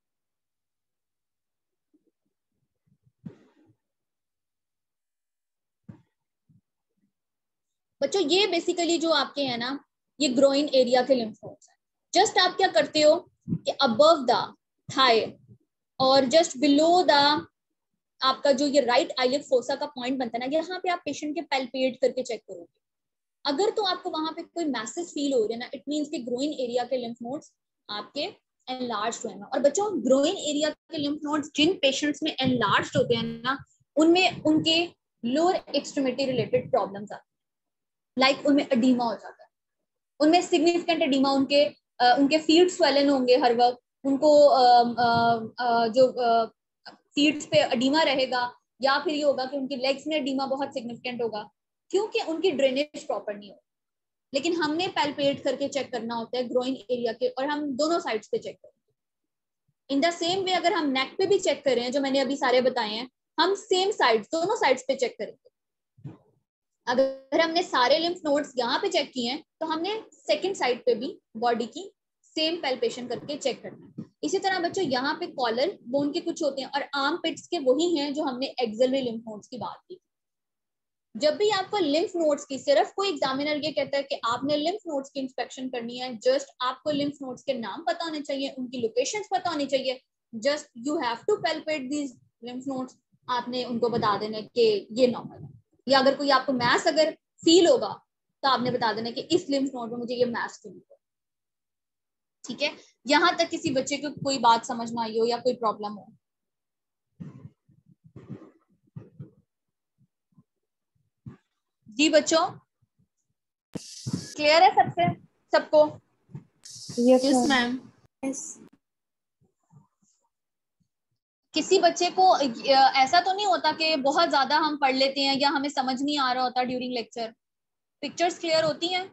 बच्चों ये बेसिकली जो आपके हैं ना, ये ग्रोइन एरिया के लिम्फ नोड्स हैं। जस्ट आप क्या करते हो कि अबव द थाई और जस्ट बिलो द आपका जो ये राइट आईलिड फोसा का पॉइंट बनता है ना, यहाँ पे आप पेशेंट के पैल्पेट करके चेक करोगे। अगर तो आपको वहां पे कोई मैसेज फील हो रहा है ना, इट मींस कि ग्रोइन एरिया के लिम्फ नोड्स आपके एनलार्ज हुए हैं। और बच्चों ग्रोइन एरिया के लिम्फ नोड्स जिन पेशेंट्स में एनलार्ज होते हैं ना, उनमें उनके लोअर एक्सट्रीमिटी रिलेटेड प्रॉब्लम्स आती है, लाइक like उनमें एडीमा हो जाता है, उनमें सिग्निफिकेंट एडीमा, उनके uh, उनके फीट स्वेलन होंगे हर वक्त, उनको uh, uh, uh, जो फीट्स uh, पे एडीमा रहेगा, या फिर ये होगा कि उनकी लेग्स में एडीमा बहुत सिग्निफिकेंट होगा क्योंकि उनकी ड्रेनेज प्रॉपर नहीं होगी। लेकिन हमने पैल्पेट करके चेक करना होता है ग्रोइन एरिया के, और हम दोनों साइड्स पे चेक करेंगे। इन द सेम वे अगर हम नेक पे भी चेक कर रहे हैं, जो मैंने अभी सारे बताए हैं, हम सेम साइड्स, दोनों साइड्स पे चेक करेंगे। अगर हमने सारे लिम्फ नोड्स यहाँ पे चेक किए हैं तो हमने सेकंड साइड पे भी बॉडी की सेम पैल्पेशन करके चेक करना है। इसी तरह बच्चों यहाँ पे कॉलर बोन के कुछ होते हैं और आर्म पिट्स के वही हैं जो हमने एक्सिलरी लिम्फ नोड्स की बात की। जब भी आपको लिम्फ नोड्स की, सिर्फ कोई एग्जामिनर ये कहता है कि आपने लिम्फ नोड्स की इंस्पेक्शन करनी है, जस्ट आपको लिम्फ नोड्स के नाम पता होने चाहिए, उनकी लोकेशंस पता होनी चाहिए, just you have to palpate these lymph nodes, आपने उनको बता देना कि ये नॉर्मल है। या अगर कोई आपको मैस अगर फील होगा तो आपने बता देना कि इस लिम्फ नोड में मुझे ये मास फील हुआ। ठीक है, यहां तक किसी बच्चे को कोई बात समझ में आई हो या कोई प्रॉब्लम हो? जी बच्चों, क्लियर है सबसे सबको? Yes ma'am. किसी बच्चे को ऐसा तो नहीं होता कि बहुत ज्यादा हम पढ़ लेते हैं या हमें समझ नहीं आ रहा होता ड्यूरिंग लेक्चर? पिक्चर्स क्लियर होती हैं?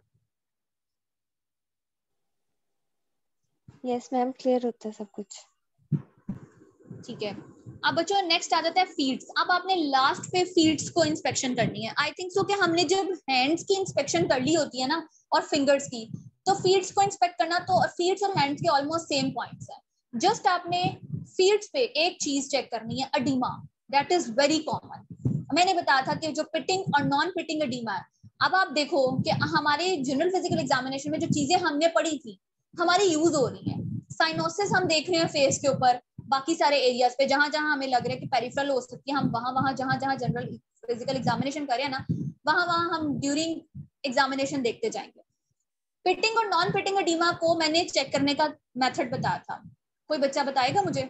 यस मैम, क्लियर होता है सब कुछ। ठीक है, अब बच्चों नेक्स्ट आ जाता है फीट्स। अब आपने लास्ट पे फीट्स को इंस्पेक्शन करनी है। आई थिंक सो कि हमने जब हैंड्स की इंस्पेक्शन कर ली होती है ना और फिंगर्स की, तो फीट्स को इंस्पेक्ट करना तो फीट्स और हैंड्स के ऑलमोस्ट सेम पॉइंट्स है। जस्ट आपने फीट्स पे एक चीज चेक करनी है, oedema, that is very common. मैंने बताया था कि जो पिटिंग और नॉन पिटिंग अडीमा है। अब आप देखो कि हमारे जनरल फिजिकल एग्जामिनेशन में जो चीजें हमने पढ़ी थी हमारी यूज हो रही है। साइनोसिस हम देख रहे हैं फेस के ऊपर, बाकी सारे एरियाज पे जहां जहां हमें लग रहा है कि पेरिफेरल हो सकती है, हम वहां वहां जहां जहां जनरल फिजिकल एग्जामिनेशन करें ना, वहां वहां हम ड्यूरिंग एग्जामिनेशन देखते जाएंगे। पिटिंग और नॉन पिटिंग एडिमा को मैंने चेक करने का मेथड बताया था, कोई बच्चा बताएगा मुझे?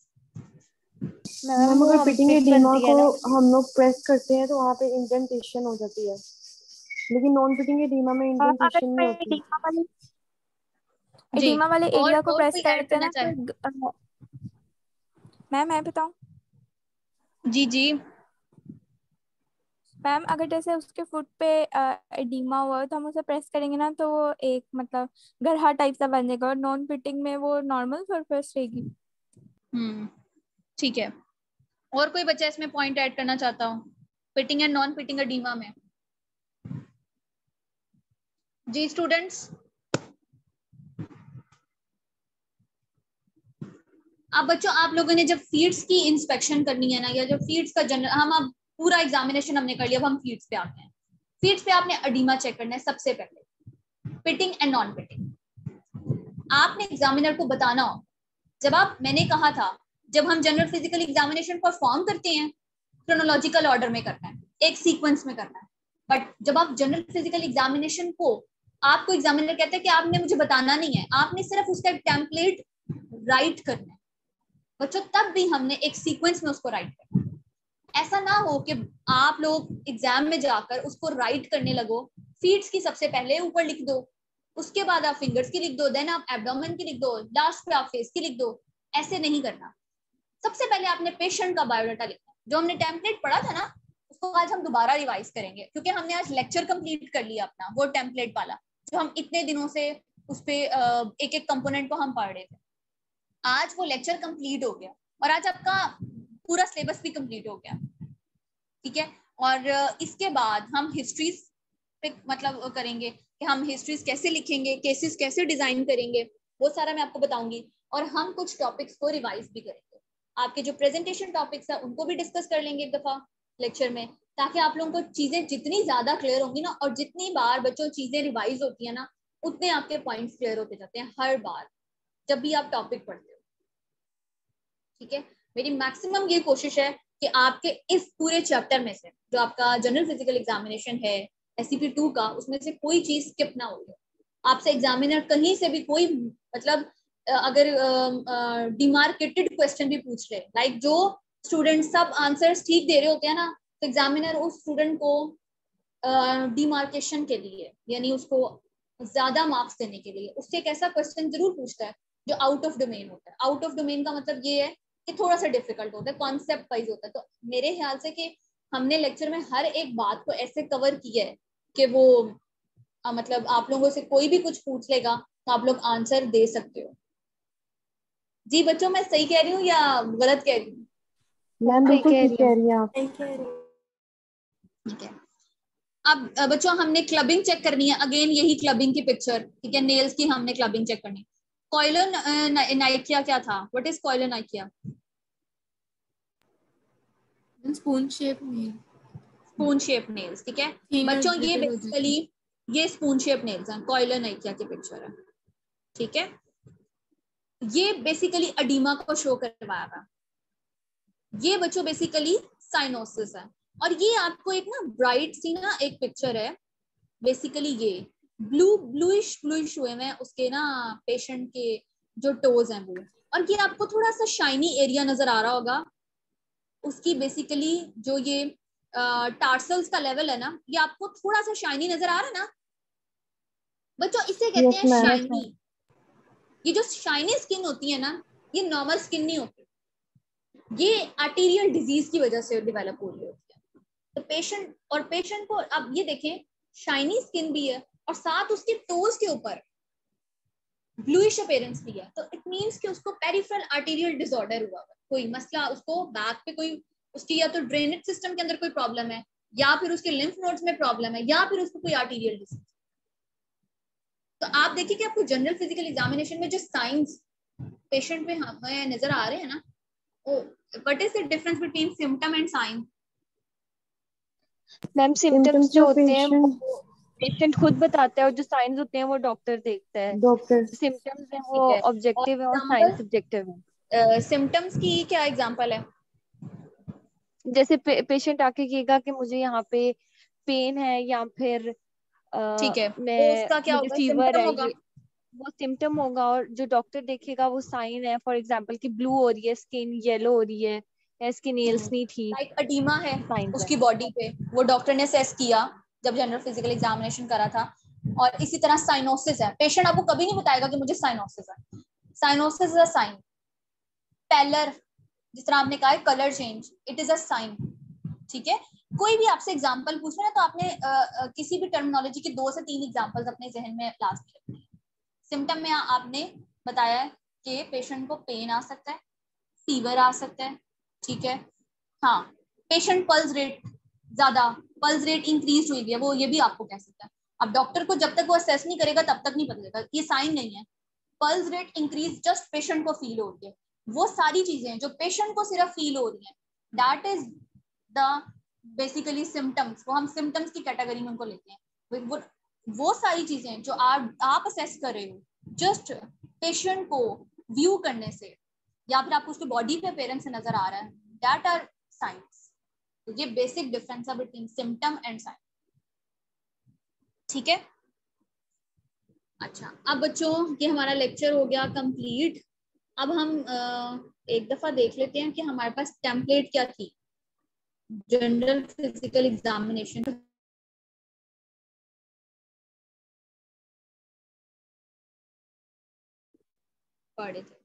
मैम अगर पिटिंग एडिमा को हम लोग प्रेस करते हैं तो वहाँ पे इंडेंटेशन हो जाती है, लेकिन नॉन पिटिंग एडिमा में इंडेंटेशन नहीं होती। एडिमा वाले एरिया को प्रेस करते हैं ना तो मैम मैं बताऊं? जी जी मैम, अगर जैसे उसके फुट पे एडिमा हुआ तो हम उसे प्रेस करेंगे ना तो वो एक मतलब गरहा टाइप सा बन जाएगा, और नॉन पिटिंग में वो नॉर्मल सरफेस रहेगी। हम्म ठीक है, और कोई बच्चा इसमें पॉइंट ऐड करना चाहता हो pitting and non pitting oedema में? जी स्टूडेंट्स, अब बच्चों आप लोगों ने जब फीड्स की इंस्पेक्शन करनी है ना, या जो फीड्स का जनरल, हम अब पूरा एग्जामिनेशन हमने कर लिया, अब हम फीड्स पे आते हैं। फीड्स पे आपने एडिमा चेक करना है सबसे पहले, पिटिंग एंड नॉन पिटिंग। आपने एग्जामिनर को बताना हो, जब आप, मैंने कहा था जब हम जनरल फिजिकल एग्जामिनेशन परफॉर्म करते हैं क्रोनोलॉजिकल ऑर्डर में करना है, एक सीक्वेंस में करना है। बट जब आप जनरल फिजिकल एग्जामिनेशन को, आपको एग्जामिनर कहते हैं कि आपने मुझे बताना नहीं है, आपने सिर्फ उसका एक टेम्पलेट राइट करना है बच्चों, तब भी हमने एक सीक्वेंस में उसको राइट करना। ऐसा ना हो कि आप लोग एग्जाम में जाकर उसको राइट करने लगो, फीट्स की सबसे पहले ऊपर लिख दो, उसके बाद आप फिंगर्स की लिख दो, देन आप एब्डोमेन की लिख दो, लास्ट पे आप फेस की लिख दो। ऐसे नहीं करना। सबसे पहले आपने पेशेंट का बायोडाटा लिखना। जो हमने टेम्पलेट पढ़ा था ना, उसको आज हम दोबारा रिवाइज करेंगे, क्योंकि हमने आज लेक्चर कंप्लीट कर लिया अपना, वो टेम्पलेट वाला जो हम इतने दिनों से उस पे एक एक कंपोनेंट को हम पढ़ रहे थे। आज वो लेक्चर कंप्लीट हो गया और आज आपका पूरा सिलेबस भी कंप्लीट हो गया, ठीक है। और इसके बाद हम हिस्ट्रीज पे मतलब करेंगे कि हम हिस्ट्रीज कैसे लिखेंगे, केसेस कैसे डिजाइन करेंगे, वो सारा मैं आपको बताऊंगी। और हम कुछ टॉपिक्स को रिवाइज भी करेंगे। आपके जो प्रेजेंटेशन टॉपिक्स है उनको भी डिस्कस कर लेंगे एक दफा लेक्चर में, ताकि आप लोगों को चीजें जितनी ज्यादा क्लियर होंगी ना, और जितनी बार बच्चों चीजें रिवाइज होती है ना, उतने आपके पॉइंट्स क्लियर होते जाते हैं हर बार जब भी आप टॉपिक पढ़ते हो, ठीक है। मेरी मैक्सिमम ये कोशिश है कि आपके इस पूरे चैप्टर में से जो आपका जनरल फिजिकल एग्जामिनेशन है एस सी पी टू का, उसमें से कोई चीज स्किप ना हो जाए। आपसे एग्जामिनर कहीं से भी कोई मतलब अगर डिमार्केटेड क्वेश्चन भी पूछ ले, लाइक जो स्टूडेंट सब आंसर्स ठीक दे रहे होते हैं ना, तो एग्जामिनर उस स्टूडेंट को डिमार्केशन के लिए, यानी उसको ज्यादा मार्क्स देने के लिए उससे एक ऐसा क्वेश्चन जरूर पूछता है जो आउट ऑफ डोमेन होता है। आउट ऑफ डोमेन का मतलब ये है कि थोड़ा सा डिफिकल्ट होता है, कॉन्सेप्ट वाइज होता है। तो मेरे ख्याल से कि हमने लेक्चर में हर एक बात को ऐसे कवर किया है कि वो आ, मतलब आप लोगों से कोई भी कुछ पूछ लेगा तो आप लोग आंसर दे सकते हो। जी बच्चों, मैं सही कह रही हूँ या गलत कह रही हूँ? मैम बिल्कुल ठीक कह रही हैं आप। ठीक है, अब बच्चों हमने क्लबिंग चेक करनी है। अगेन यही क्लबिंग की पिक्चर, ठीक है, नेल्स की हमने क्लबिंग चेक करनी है। कोइलोनाइकिया क्या था? What is koilonychia? Spoon shape nail. Spoon shape nails, ठीक है बच्चों, ये बेसिकली ये स्पून शेप नेल्स हैं, कोइलोनाइकिया की पिक्चर है, ठीक है। ये बेसिकली एडिमा को शो करवाया था। ये बच्चों बेसिकली साइनोसिस है। और ये आपको एक ना ब्राइट सी ना एक पिक्चर है बेसिकली ये ब्लू ब्लूइश ब्लूइश हुए हैं उसके ना पेशेंट के जो टोज हैं वो, और ये आपको थोड़ा सा शाइनी एरिया नजर आ रहा होगा उसकी, बेसिकली जो ये टार्सल्स का लेवल है ना, ये आपको थोड़ा सा शाइनी नजर आ रहा है ना बच्चों, इसे कहते Yes, हैं ma'am. शाइनी। ये जो शाइनी स्किन होती है ना, ये नॉर्मल स्किन नहीं होती, ये आर्टीरियल डिजीज की वजह से डेवलप हो रही होती है। तो पेशेंट और पेशेंट को अब ये देखें शाइनी स्किन भी है और साथ उसके टोज के ऊपर ब्लूइश अपीयरेंस भी है, तो इट मींस कि उसको पेरिफेरल आर्टीरियल डिसऑर्डर हुआ है, कोई मसला उसको बैक पे, कोई उसकी या तो ड्रेनेज सिस्टम के अंदर कोई प्रॉब्लम है, या फिर उसके लिम्फ नोड्स में प्रॉब्लम है, या फिर उसको कोई आर्टीरियल डिजीज। तो आप देखिए कि आपको जनरल फिजिकल एग्जामिनेशन में जो साइंस पेशेंट में हमें नजर आ रहे हैं ना, what is the difference between symptom and sign? Ma'am symptoms Symptoms जो जो होते हैं patient वो पेशेंट खुद बताता है और जो साइंस होते हैं वो डॉक्टर देखता है। doctor सिम्टम्स है ठीक वो है, और ऑब्जेक्टिव है और साइंस एग्जांपल सब्जेक्टिव है। सिम्टम्स की क्या एग्जांपल है? जैसे पे, पेशेंट आके कहेगा कि मुझे यहाँ पे पेन है या फिर आ, ठीक है, तो मैं उसका क्या मुझे होगा? फीवर सिम्टम है, होगा। ये वो सिम्टम होगा। और जो डॉक्टर देखेगा वो साइन है, फॉर एग्जांपल कि ब्लू हो रही है स्किन, येलो हो रही है, या इसकी नेल्स नहीं ठीक, लाइक अडीमा है साइंस है। उसकी बॉडी पे, वो डॉक्टर ने असेस किया जब जनरल फिजिकल एग्जामिनेशन करा था। और इसी तरह साइनोसिस है, पेशेंट आपको कभी नहीं बताएगा कि मुझे साइनोसिस है। Cyanosis is a sign. Pallor, जिस तरह आपने कहा है colour change, it is a sign. ठीक है, कोई भी आपसे एग्जांपल पूछ रहा है तो आपने आ, आ, किसी भी टर्मिनोलॉजी के दो से तीन एग्जांपल्स अपने जहन में लास्ट में रखने। सिम्टम में आपने बताया है कि पेशेंट को पेन आ सकता है, फीवर आ सकता है, ठीक है। हाँ, पेशेंट पल्स रेट ज्यादा, पल्स रेट इंक्रीज हुई है, वो ये भी आपको कह सकता है। अब डॉक्टर को जब तक वो असेस नहीं करेगा तब तक नहीं पता चलेगा, ये साइन नहीं है। Pulse rate increase just patient को फील हो रही है, वो सारी चीजें जो पेशेंट को सिर्फ फील हो रही हैं, that is the basically symptoms. वो हम सिम्टम्स की कैटेगरी में उनको लेते हैं। वो वो सारी चीजें जो आप आप असेस कर रहे हो जस्ट पेशेंट को व्यू करने से, या फिर आपको उसके बॉडी पे अपीयरेंस से नजर आ रहा है, दैट आर साइंस। तो ये बेसिक डिफरेंस है बिटवीन सिम्टम एंड साइन। ठीक है, अच्छा अब बच्चों ये हमारा लेक्चर हो गया कंप्लीट। अब हम आ, एक दफा देख लेते हैं कि हमारे पास टेम्पलेट क्या थी जनरल फिजिकल एग्जामिनेशन। पढ़े थे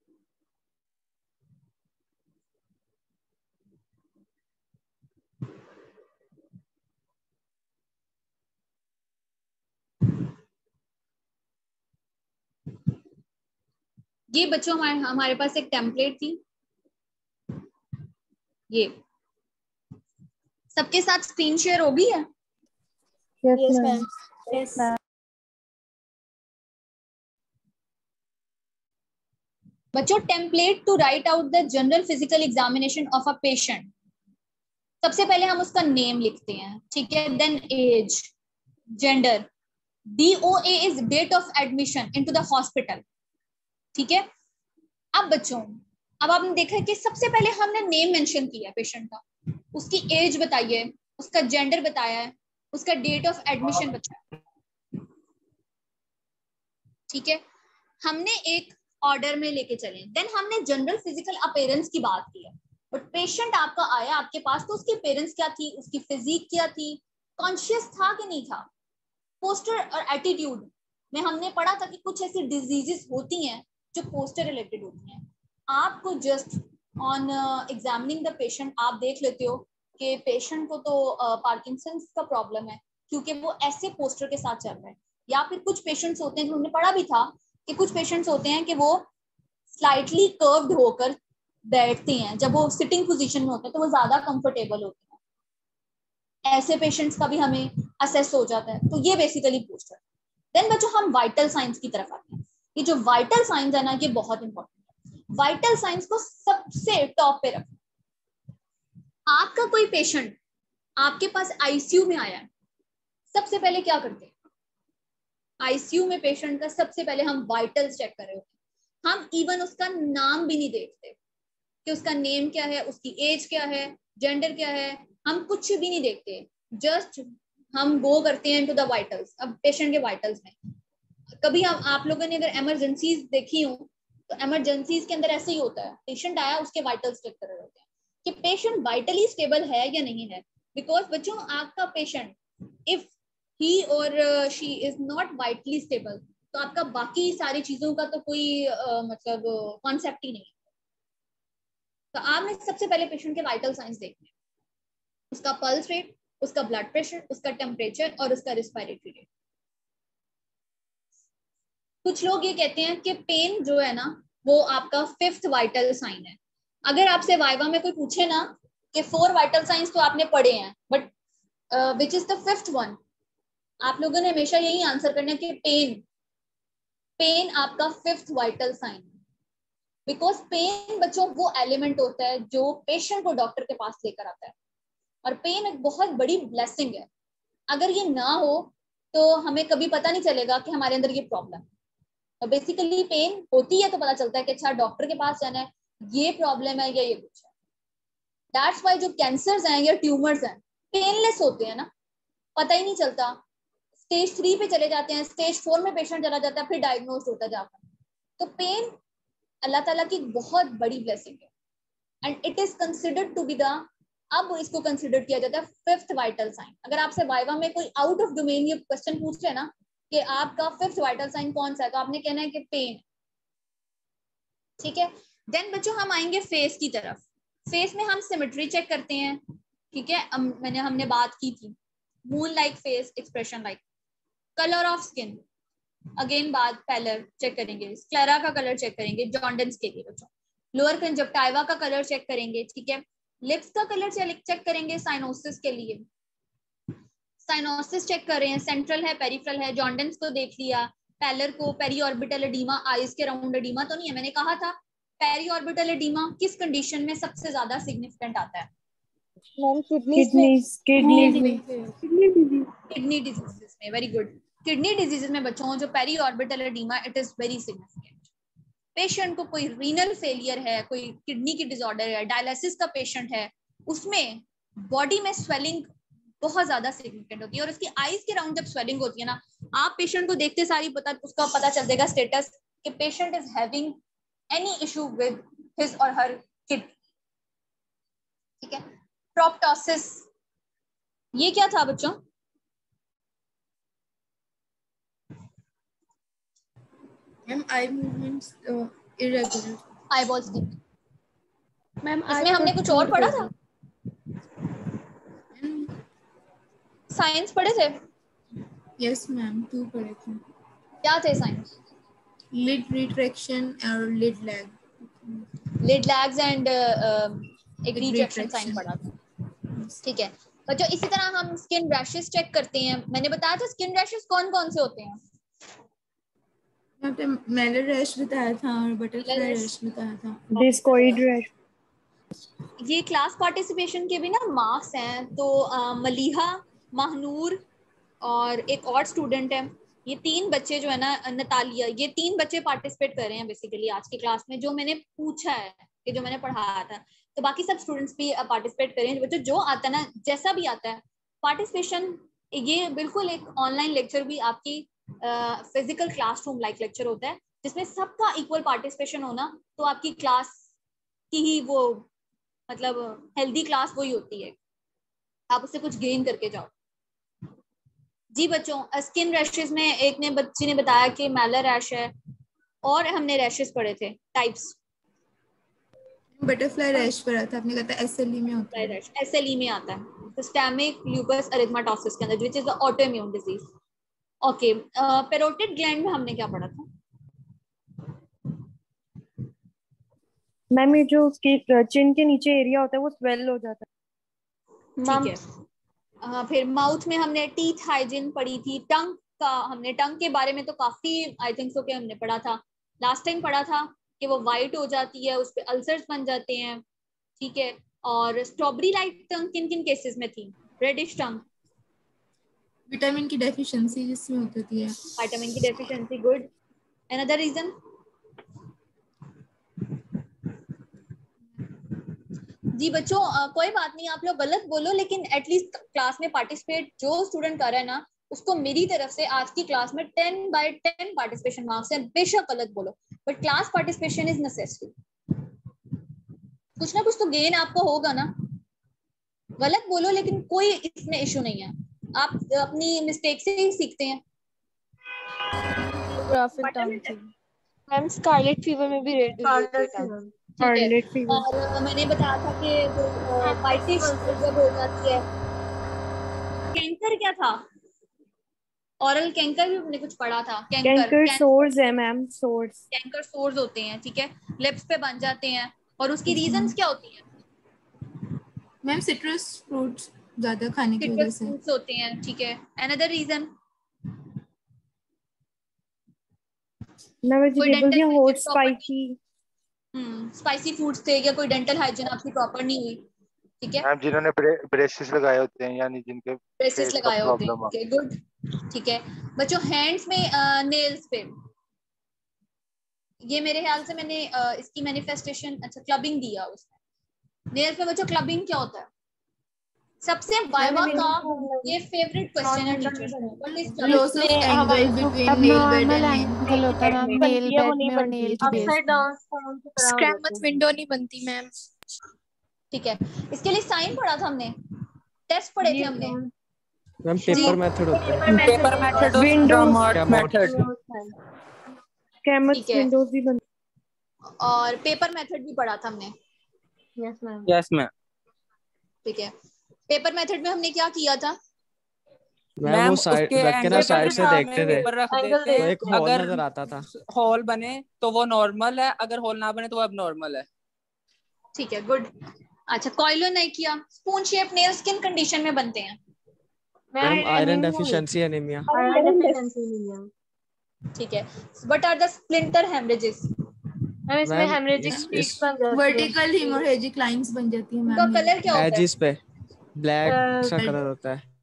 ये बच्चों, हमारे हमारे पास एक टेम्पलेट थी, ये सबके साथ स्क्रीन शेयर होगी है? yes yes ma'am ma'am. Yes ma'am. बच्चों, template to write out the general physical examination of a patient. सबसे पहले हम उसका नेम लिखते हैं, ठीक है, then age, gender, D O A is date of admission into the hospital. ठीक है, अब बच्चों अब आपने देखा है कि सबसे पहले हमने नेम मेंशन किया है पेशेंट का, उसकी एज बताइए, उसका जेंडर बताया है, उसका डेट ऑफ एडमिशन बताया। ठीक है, हमने एक ऑर्डर में लेके चले। देन हमने जनरल फिजिकल अपीयरेंस की बात की है, बट पेशेंट आपका आया आपके पास तो उसकी अपीयरेंस क्या थी, उसकी फिजिक क्या थी, कॉन्शियस था कि नहीं था। पोस्टर और एटीट्यूड में हमने पढ़ा था कि कुछ ऐसी डिजीजेस होती हैं जो पोस्टर रिलेटेड होती हैं। आपको just on examining the patient आप देख लेते हो कि पेशेंट को तो पार्किंसंस uh, का प्रॉब्लम है क्योंकि वो ऐसे पोस्टर के साथ चल रहे हैं। या फिर कुछ पेशेंट्स होते हैं जो हमने पढ़ा भी था कि कुछ पेशेंट्स होते हैं कि वो स्लाइटली कर्व्ड होकर बैठते हैं, जब वो सिटिंग पोजीशन में होते हैं तो वो ज्यादा कंफर्टेबल होते हैं। ऐसे पेशेंट्स का भी हमें असेस हो जाता है। तो ये बेसिकली पोस्टर। देन बच्चों हम वाइटल साइंस की तरफ आते हैं। ये जो वाइटल साइंस है ना, ये बहुत इंपॉर्टेंट है। वाइटल साइंस को सबसे टॉप पे रखना। आपका कोई पेशेंट आपके पास आईसीयू में आया है, सबसे पहले क्या करते हैं? आईसीयू में पेशेंट का सबसे पहले हम वाइटल्स चेक कर रहे होते हैं। हम इवन उसका नाम भी नहीं देखते कि उसका नेम क्या है, उसकी एज क्या है, जेंडर क्या है, हम कुछ भी नहीं देखते। जस्ट हम गो करते हैं इनटू द वाइटल्स। अब पेशेंट के वाइटल्स में कभी हम आप लोगों ने अगर इमरजेंसीज देखी हो तो इमरजेंसीज के अंदर ऐसे ही होता है, पेशेंट आया उसके वाइटल्स चेक कर रहे होते हैं कि पेशेंट वाइटली स्टेबल है या नहीं है। बिकॉज बच्चों आपका पेशेंट इफ ही और she is not vitally stable तो आपका बाकी सारी चीजों का तो कोई uh, मतलब कॉन्सेप्ट ही नहीं है। तो आपने सबसे पहले पेशेंट के वाइटल साइंस देखने, उसका पल्स रेट, उसका ब्लड प्रेशर, उसका टेम्परेचर और उसका रिस्पायरेटरी रेट। कुछ लोग ये कहते हैं कि पेन जो है ना वो आपका फिफ्थ वाइटल साइन है। अगर आपसे वाइवा में कोई पूछे ना कि फोर वाइटल साइंस तो आपने पढ़े हैं but which is the fifth one, आप लोगों ने हमेशा यही आंसर करना है कि पेन पेन आपका fifth vital sign. Because pain बच्चों वो एलिमेंट होता है जो पेशेंट को डॉक्टर के पास लेकर आता है और पेन एक बहुत बड़ी ब्लेसिंग है। अगर ये ना हो तो हमें कभी पता नहीं चलेगा कि हमारे अंदर ये प्रॉब्लम है। तो बेसिकली पेन होती है तो पता चलता है कि अच्छा डॉक्टर के पास जाना है, ये प्रॉब्लम है या ये कुछ है। दैट्स वाई जो कैंसर्स हैं या ट्यूमर्स हैं पेनलेस होते हैं ना, पता ही नहीं चलता। स्टेज थ्री पे चले जाते हैं, स्टेज फोर में पेशेंट चला जाता है, फिर डायग्नोज होता जाकर। तो पेन अल्लाह ताला की बहुत बड़ी ब्लेसिंग है and it is considered to be the, अब इसको कंसिडर किया जाता है फिफ्थ वाइटल साइन। अगर आपसे वाइवा में कोई आउट ऑफ डोमेन ये क्वेश्चन पूछ रहे ना कि आपका फिफ्थ वाइटल साइन कौन सा है, तो आपने कहना है कि पेन। ठीक है, देन बच्चों हम आएंगे फेस की तरफ। फेस में हम सिमेट्री चेक करते हैं। ठीक है, हम मैंने हमने बात की थी moon like face, expression like, colour of skin, again बात पैलर चेक करेंगे, स्क्लेरा का कलर चेक करेंगे जॉन्डिस के लिए बच्चों, लोअर कंजक्टिवा का कलर चेक करेंगे। ठीक है, लिप्स का कलर चेक करेंगे साइनोसिस के लिए, साइनोसिस चेक कर रहे हैं, सेंट्रल है पेरिफेरल है, जॉन्डिस को देख लिया, पैलर को, पेरीऑर्बिटल एडीमा, आईज के राउंड एडीमा तो नहीं है। मैंने कहा था पेरीऑर्बिटल एडीमा किस कंडीशन में सबसे ज्यादा सिग्निफिकेंट आता है? मैम किडनीज में, किडनी किडनी डिजीजेस में। वेरी गुड, किडनी डिजीजेस में बच्चों जो periorbital oedema it is very significant. Patient को कोई रीनल फेलियर है, कोई किडनी की डिसऑर्डर है, डायलिसिस का पेशेंट है, उसमें बॉडी में स्वेलिंग बहुत ज्यादा सिग्निफिकेंट होती है। और उसकी आईज के राउंड जब स्वेलिंग होती है ना, आप पेशेंट को देखते सारी पता उसका पता चल जाएगा स्टेटस कि patient is having any issue with his or her kidney. ठीक है, प्रोप्टोसिस, ये क्या था बच्चों? Ma'am eye movements irregular, eyeball slip. Ma'am इसमें हमने कुछ और पढ़ा था, साइंस पढ़े थे? यस मैम, टू पढ़े थे। क्या थे साइंस? लिड रिट्रैक्शन और lid lag, lid lags and एक रिट्रैक्शन साइन retraction. पढ़ा था। ठीक है बच्चों, इसी तरह हम स्किन रैशेस चेक करते हैं। मैंने बताया था स्किन रैशेस कौन कौन से होते हैं? यहाँ पे मेलर रैश बताया था और बटरफ्लाई रैश बताया था। Discoid rash. ये क्लास पार्टिसिपेशन के भी ना मार्क्स हैं। तो uh, मलीहा, महानूर और एक और स्टूडेंट है, ये तीन बच्चे जो है ना, नतालिया, ये तीन बच्चे पार्टिसिपेट कर रहे हैं बेसिकली आज की क्लास में, जो मैंने पूछा है कि जो मैंने पढ़ाया था। तो बाकी सब स्टूडेंट्स भी पार्टिसिपेट करें। बच्चों जो आता है ना, जैसा भी आता है पार्टिसिपेशन, ये बिल्कुल एक ऑनलाइन लेक्चर भी आपकी फिजिकल क्लासरूम लाइक लेक्चर होता है जिसमें सबका इक्वल पार्टिसिपेशन होना, तो आपकी क्लास की ही वो मतलब हेल्दी क्लास वही होती है, आप उससे कुछ गेन करके जाओ। जी बच्चों, स्किन रैशेस में एक ने बच्ची ने बताया कि मेलर रैश है, और हमने रैशेस पढ़े थे टाइप्स। बटरफ्लाई रैश पढ़ा था आपने, कहा था एसएलई में होता है। रैश एसएलई में आता है, सिस्टेमिक ल्यूपस एरिथेमेटोसिस के अंदर, which is the autoimmune disease. Okay, parotid gland में हमने क्या पढ़ा था? मैम ये जो उसकी चिन के नीचे एरिया होता है वो स्वेल हो जाता है। ठीक है, uh, फिर माउथ में हमने टीथ हाइजीन पढ़ी थी। टंग का हमने, टंग के बारे में तो काफी आई थिंक सो कि हमने पढ़ा था, लास्ट टाइम पढ़ा था कि वो वाइट हो जाती है, उस पे अल्सर्स बन जाते हैं। ठीक है, और स्ट्रॉबेरी लाइट टंग किन किन केसेस में थी? रेडिश टंग, विटामिन की डेफिशिएंसी जिसमें होती है। विटामिन की डेफिशिएंसी, गुड। Another reason? जी बच्चों, uh, कोई बात नहीं, आप लोग गलत बोलो लेकिन एटलीस्ट क्लास में पार्टिसिपेट जो स्टूडेंट कर रहा है ना, उसको मेरी तरफ से आज की क्लास में ten by ten participation marks है। बेशक गलत बोलो, but class participation is necessary. कुछ ना कुछ तो गेन आपको होगा ना। गलत बोलो लेकिन कोई इसमें इशू नहीं है, आप अपनी मिस्टेक से ही सीखते हैं। मैम स्कारलेट फीवर में भी रेड स्कारलेट फीवर और मैंने बताया था कि वाइटिश जब हो जाती है। कैंकर क्या था? ऑरल कैंकर भी हमने कुछ पढ़ा था। कैंकर कैंकर सोर्स है मैम, सोर्स कैंकर सोर्स होते हैं, ठीक है, लिप्स पे बन जाते हैं और उसकी रीजंस क्या होती है? मैम सिट्रस फ्रूट्स ज्यादा खाने की वजह सिट्रस से फ्रूट्स होते हैं, ठीक है। अनदर रीजन ना वेजिटेबल्स या hot spicy hmm spicy foods थे, या कोई डेंटल हाइजीन आपकी प्रॉपर नहीं हुई, ठीक है। मैम जिन्होंने ब्रेसेस लगाए होते हैं, यानी जिनके ब्रेसेस लगाए होते हैं, ओके गुड, ठीक है। बच्चों हैंड्स में नेल्स पे, ये मेरे ख्याल से मैंने uh, इसकी मैनिफेस्टेशन, अच्छा क्लबिंग दिया उसमें। नेल्स पे बच्चों क्लबिंग क्या होता है? सबसे वाइवा का ये फेवरेट क्वेश्चन है टीचर्स को, what is loss of angle between nail bed and angle होता है मैम, नेल बेड में और नेल की बेस में। स्क्रैमस विंडो नहीं बनती मैम। ठीक है, इसके लिए साइन पढ़ा था हमने, टेस्ट पढ़े थे हमने। मैम पेपर मेथड होता है, पेपर मेथड और स्क्रैमर मेथड, स्क्रैमर विंडोज भी बनती, और पेपर मेथड भी पढ़ा था हमने। यस मैम, यस मैम, ठीक है। पेपर मेथड में हमने क्या किया था? मैम वो साइड रख के ना साइड से देखते थे तो एक हॉल नजर आता था। हॉल बने तो वो नॉर्मल है, अगर हॉल ना बने तो वो एबनॉर्मल है। ठीक है, गुड। अच्छा, कॉइलो नहीं किया। स्पून शेप नेल्स किन कंडीशन में बनते हैं? Ma'am iron deficiency anaemia. ठीक है। What are the splinter haemorrhages? Ma'am इसमें हेमरेजिक स्ट्रीक्स बन जाती है, वर्टिकल हेमोरेजिक लाइंस बन जाती है मैम। उनका कलर क्या होता है? एजेस पे ब्लैक सा कलर होता है।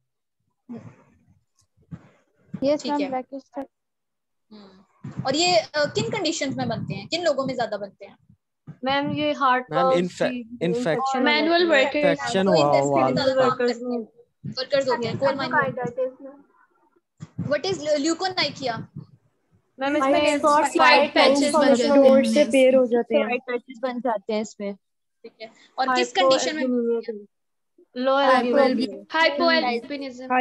यस ठीक मैम, है। ब्लैकिश सा। और ये uh, किन कंडीशंस में बनते हैं, किन लोगों में ज्यादा बनते हैं? मैम ये heart ma'am infection manual infection हुआ हुआ वर्कर्स होते हैं, coal mine. What is leukonychia? Ma'am इसमें वाइट पैचेस बन जाते डोर से पेयर हो जाते हैं, वाइट पैचेस बन जाते हैं इसमें। ठीक है। और किस कंडीशन में? लो हाइपोएल्बिनिज्म।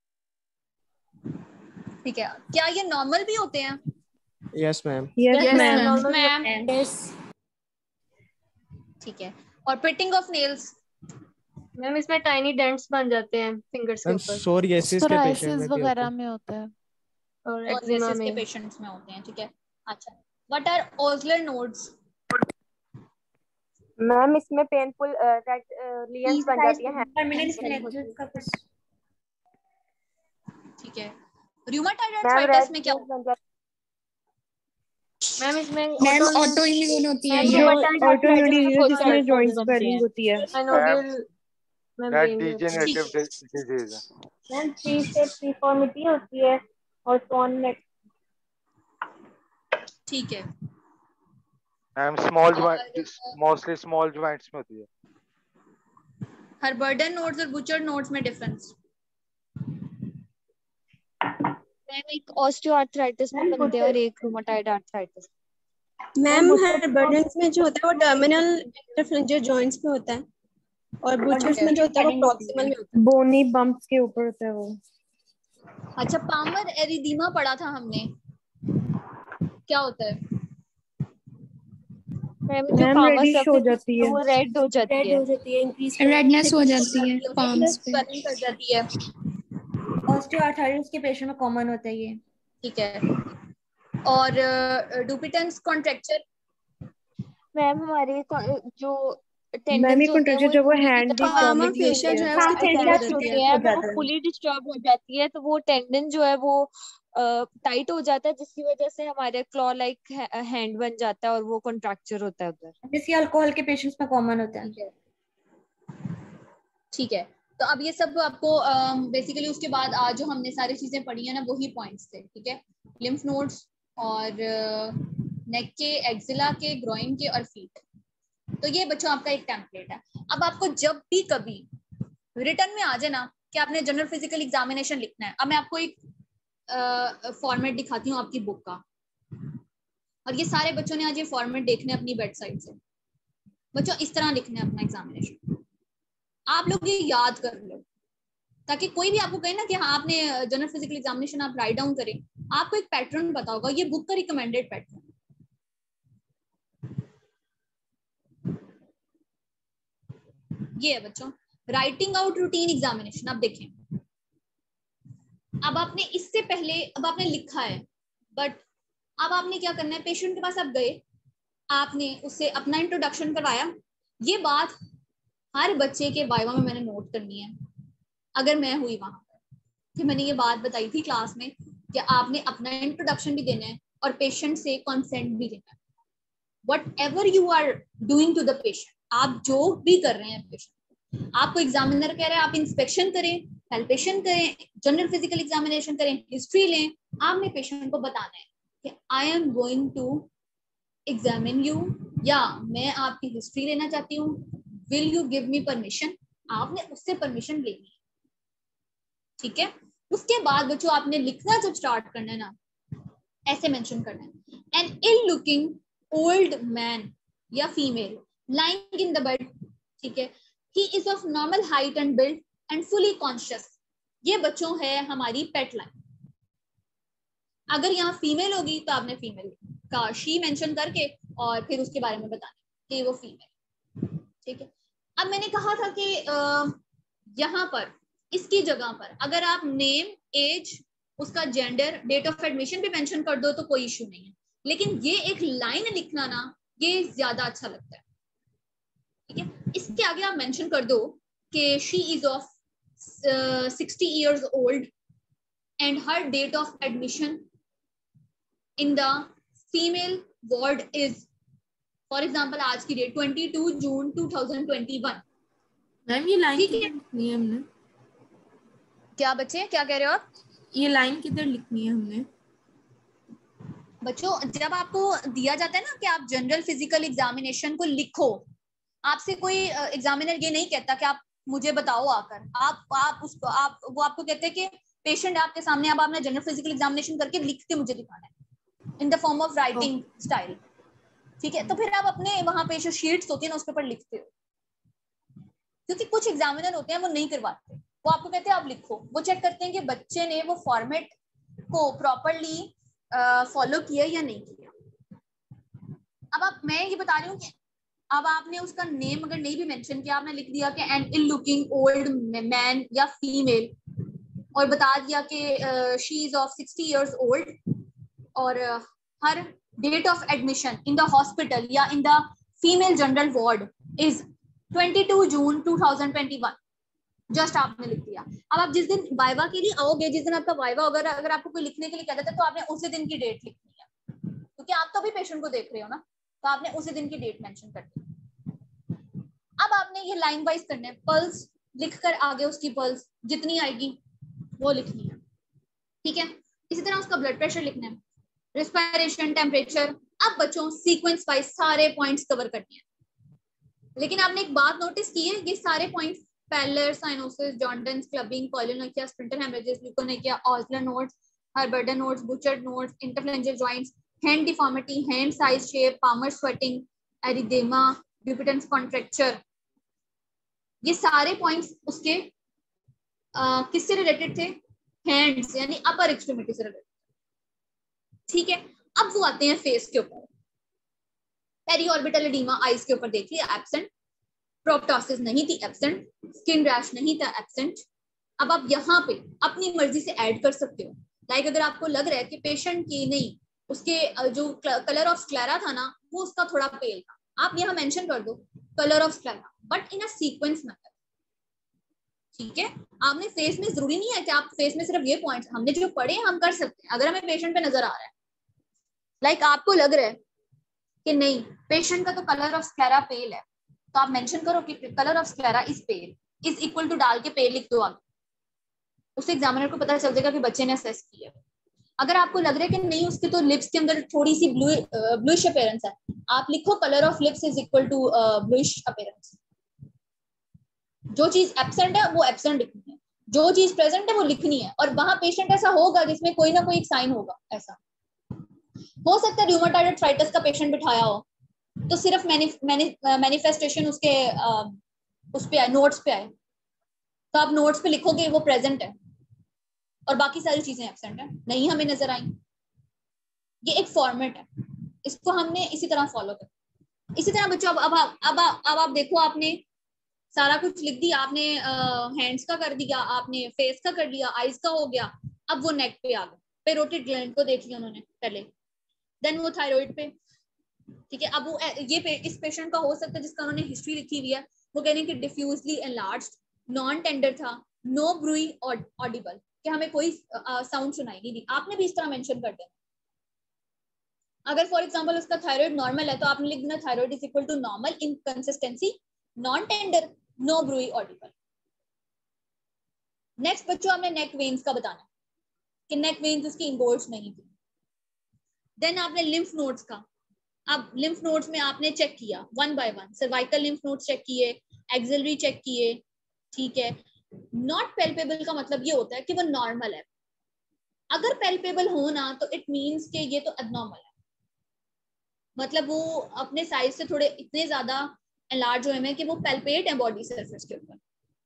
ठीक है। क्या ये नॉर्मल भी होते हैं? Yes ma'am, yes ma'am ma'am yes. ठीक है। और पिटिंग ऑफ नेल्स? मैम इसमें टाइनी डेंट्स बन जाते हैं फिंगर्स के मैम ऊपर, सोरियासिस के पेशेंट में भी वगैरह होता है में होता है और और एक्जिमा के में। पेशेंट्स में होते हैं, ठीक है। अच्छा, what are Osler nodes? Ma'am इसमें पेनफुल दैट लियंस बन जाती है, ठीक है। रूमेटॉइड आर्थराइटिस में क्या होता है? मैम इसमें मैम ऑटो इम्यून होती है जो ऑटो इम्यून जिसमें जॉइंट स्वेलिंग होती है। डिजेनरेटिव डिजीज है। मैम थ्री स्टेप डिफॉर्मिटी होती है और स्वन नेक। ठीक है। Ma'am small joint, mostly small joints में होती है। हर्बर्डन नोड्स और बुचर नोड्स में डिफरेंस? मैम एक ऑस्टियोआर्थराइटिस में बनते हैं और एक रूमेटॉइड आर्थराइटिस। मैम हर्बर्डन में जो होता है वो टर्मिनल इंटरफ्रेंजियल जॉइंट्स में होता है, और बुचर्स में जो होता है वो प्रॉक्सिमल में होता है, बोनी बम्प्स के ऊपर होता है वो। अच्छा, पामर एरिदीमा पढ़ा था हमने, क्या होता है? मैम जो पामर रेडिश हो जाती है, वो रेड हो जाती है, रेड हो जाती है, इंक्रीज रेडनेस हो जाती है पाम्स पे। स्वेलिंग कर जाती है। ऑस्टियोआर्थराइटिस के पेशेंट में कॉमन होता है ये। ठीक है। और डुपिटेंस कॉन्ट्रैक्चर? मैम हमारे जो मैम ये कॉन्ट्रैक्चर जब वो हैंड पामर फेशियल जो है उसकी वो फुली डिस्टर्ब हो जाती है, तो वो टेंडन जो है वो टाइट uh, हो जाता है, जिसकी वजह से हमारे क्लॉ लाइक हैंड बन जाता है और वो कॉन्ट्रैक्चर होता है उधर। जैसे अल्कोहल के पेशेंट्स में कॉमन होता है। ठीक है। तो अब ये सब आपको बेसिकली uh, उसके बाद आज जो हमने सारी चीजें पढ़ी है ना, वही पॉइंट्स थे, ठीक है। लिम्फ नोड्स और नेक uh, के, एक्सिला के, ग्रोइन के और फीट। तो ये बच्चों आपका एक टेम्पलेट है। अब आपको जब भी कभी रिटर्न में आ जाए ना कि आपने जनरल फिजिकल एग्जामिनेशन लिखना है, अब मैं आपको एक फॉर्मेट दिखाती हूँ आपकी बुक का, और ये सारे बच्चों ने आज ये फॉर्मेट देखने अपनी वेबसाइट से। बच्चों इस तरह लिखना है अपना एग्जामिनेशन, आप लोग ये याद कर लो, ताकि कोई भी आपको कहे ना कि हाँ आपने जनरल फिजिकल एग्जामिनेशन आप राइट डाउन करें, आपको एक पैटर्न पता होगा। ये बुक का रिकमेंडेड पैटर्न। ये है बच्चों राइटिंग आउट रूटीन एग्जामिनेशन। आप देखें, अब आपने इससे पहले अब आपने लिखा है, बट अब आपने क्या करना है, पेशेंट के पास आप गए, आपने उससे अपना इंट्रोडक्शन करवाया। ये बात हर बच्चे के वाइवा में मैंने नोट करनी है, अगर मैं हुई वहां पर, कि मैंने ये बात बताई थी क्लास में कि आपने अपना इंट्रोडक्शन भी देना है और पेशेंट से कंसेंट भी देना है। Whatever you are doing to the patient, आप जो भी कर रहे हैं पेशेंट, आपको एग्जामिनर कह रहे हैं आप इंस्पेक्शन करें, पैल्पेशन करें, जनरल फिजिकल एग्जामिनेशन करें, हिस्ट्री लें, आपने पेशेंट को बताना है कि I am going to examine you, या मैं आपकी हिस्ट्री लेना चाहती हूँ, will you give me permission. आपने उससे परमिशन लेनी है, ठीक है। उसके बाद बच्चों आपने लिखना जब स्टार्ट करना है ना, ऐसे मेंशन करना है, an ill looking old man या female lying in the bed, ठीक है, he is of normal height and build and fully conscious। ये बच्चों है हमारी पेट लाइन। अगर यहाँ फीमेल होगी तो आपने फीमेल का शी मेंशन करके और फिर उसके बारे में बताना कि वो फीमेल, ठीक है। अब मैंने कहा था कि यहाँ पर इसकी जगह पर अगर आप नेम, एज, उसका जेंडर, डेट ऑफ एडमिशन भी मेंशन कर दो तो कोई इश्यू नहीं है, लेकिन ये एक लाइन लिखना ना ये ज्यादा अच्छा लगता है, ठीक है। इसके आगे आप मेंशन कर दो कि she is of sixty years old and her date of admission in the female ward is, for example आज की डेट बाईस जून दो हज़ार इक्कीस। मैम ये लाइन किधर लिखनी है हमने? क्या बच्चे क्या कह रहे हो आप? ये लाइन किधर लिखनी है हमने? बच्चों जब आपको दिया जाता है ना कि आप जनरल फिजिकल एग्जामिनेशन को लिखो, आपसे कोई एग्जामिनर ये नहीं कहता कि आप मुझे बताओ आकर, आप आप उसको आप वो आपको कहते हैं कि पेशेंट आपके सामने, अब आपने जनरल फिजिकल एग्जामिनेशन करके लिख के मुझे दिखाना है in the form of writing style, ठीक है। तो फिर आप अपने वहां पे जो शीट्स होती है ना उसके ऊपर लिखते हो, क्योंकि कुछ एग्जामिनर होते हैं वो नहीं करवाते, वो आपको कहते हैं आप लिखो, वो चेक करते हैं कि बच्चे ने वो फॉर्मेट को प्रॉपरली फॉलो किया या नहीं किया। अब आप मैं ये बता रही हूँ कि अब आपने उसका नेम अगर नहीं भी मेंशन किया, आपने लिख दिया कि an ill looking old man या फीमेल, और बता दिया कि she is of sixty years old, और her date of admission in the hospital या in the female general ward is बाईस जून दो हज़ार इक्कीस। जस्ट आपने लिख दिया। अब आप जिस दिन वाइवा के लिए आओगे, जिस दिन आपका वाइवा अगर अगर आपको कोई लिखने के लिए कहता है तो आपने उसी दिन की डेट लिखनी है, क्योंकि आप तो भी पेशेंट को देख रहे हो ना, तो आपने उसी दिन की डेट मेंशन कर दी। अब आपने ये लाइन वाइज करना है, पल्स लिखकर आगे उसकी पल्स जितनी आएगी वो लिखनी है, ठीक है। इसी तरह उसका ब्लड प्रेशर लिखना है, रेस्पिरेशन, टेम्परेचर। अब बच्चों सीक्वेंस वाइज सारे पॉइंट्स कवर करने हैं, लेकिन आपने एक बात नोटिस की है, ये सारे points pallor, cyanosis, jaundice, clubbing, koilonychia, splinter haemorrhages, leukonychia, Osler nodes, Heberden nodes, Bouchard nodes, interphalangeal joints, hand deformity, hand size shape, palmar sweating, erythema, Dupuytren contracture, ये सारे पॉइंट्स उसके आ, किससे रिलेटेड थे? हैंड्स यानी अपर एक्सट्रीमिटी से related, ठीक है। अब वो आते हैं फेस के ऊपर। पेरीऑर्बिटल एडिमा आईज के ऊपर देखिए एब्सेंट, प्रोप्टोसिस नहीं थी एब्सेंट, स्किन रैश नहीं था एब्सेंट। अब आप यहाँ पे अपनी मर्जी से ऐड कर सकते हो, लाइक अगर आपको लग रहा है कि पेशेंट की नहीं उसके जो कलर ऑफ स्क्लेरा था ना वो उसका थोड़ा पेल था, आप यहाँ मेंशन कर दो colour of sclera, but in a sequence method, ठीक है। आपने फेस में जरूरी नहीं है कि आप फेस में सिर्फ ये पॉइंट्स हमने जो पढ़े हम कर सकते हैं। अगर हमें पेशेंट पे नजर आ रहा है, लाइक आपको लग रहा है कि नहीं पेशेंट का तो कलर ऑफ स्क्लेरा पेल है, तो आप मेंशन करो कि colour of sclera is pale is equal to डाल के पेल लिख दो आगे, उससे एग्जामिनर को पता चल जाएगा कि बच्चे ने असेस किया। अगर आपको लग रहा है कि नहीं उसके तो लिप्स के अंदर थोड़ी सी ब्लू ब्लूइश अपीयरेंस है, आप लिखो colour of lips is equal to bluish appearance, जो चीज एब्सेंट है वो एब्सेंट लिखनी है, जो चीज प्रेजेंट है वो लिखनी है। और वहां पेशेंट ऐसा होगा जिसमें कोई ना कोई एक साइन होगा। ऐसा हो सकता है रूमेटॉइड आर्थराइटिस का पेशेंट बिठाया हो तो सिर्फ मैनिफेस्टेशन उसके आ, उस पे आए, नोट्स पे आए, तो आप नोट्स पे लिखोगे वो प्रेजेंट है और बाकी सारी चीजें एब्सेंट है, नहीं हमें नजर आई। ये एक फॉर्मेट है, इसको हमने इसी तरह फॉलो कर। इसी तरह बच्चों अब अब अब अब, अब आप देखो, आपने सारा कुछ लिख दिया, आपने हैंड्स का कर दिया, आपने फेस का कर लिया, आईज का हो गया, अब वो नेक पे आ गए। पेरोटिड ग्लैंड को देख लिया उन्होंने पहले, देन वो थायराइड पे, ठीक है। अब वो ये पे, इस पेशेंट का हो सकता है जिसका उन्होंने हिस्ट्री लिखी हुई है, वो कह रहे हैं कि डिफ्यूजली एनलार्ज्ड, नॉन टेंडर था, नो ब्रूई ऑडिबल, कि हमें कोई साउंड सुनाई नहीं दी। आपने भी इस तरह मेंशन कर देना। अगर फॉर एग्जांपल उसका थायराइड नॉर्मल है तो आपने लिख देना thyroid is equal to normal in consistency, non tender, no bruit audible. Next बच्चों आपने नेक वेन्स का बताना कि नेक वेन्स उसकी इंगोर्स नहीं थी। देन आपने लिम्फ नोड्स का, अब लिम्फ नोड्स में आपने चेक किया one by one, cervical lymph nodes check किए, एक्सिलरी चेक किए, ठीक है। नॉट पैल्पेबल का मतलब ये होता है कि वो नॉर्मल है। अगर पैल्पेबल हो ना तो इट मींस कि ये तो एबनॉर्मल है, मतलब वो अपने साइज से थोड़े इतने ज्यादा एनलार्ज हुए हैं कि वो पैल्पेट है बॉडी सरफेस के ऊपर।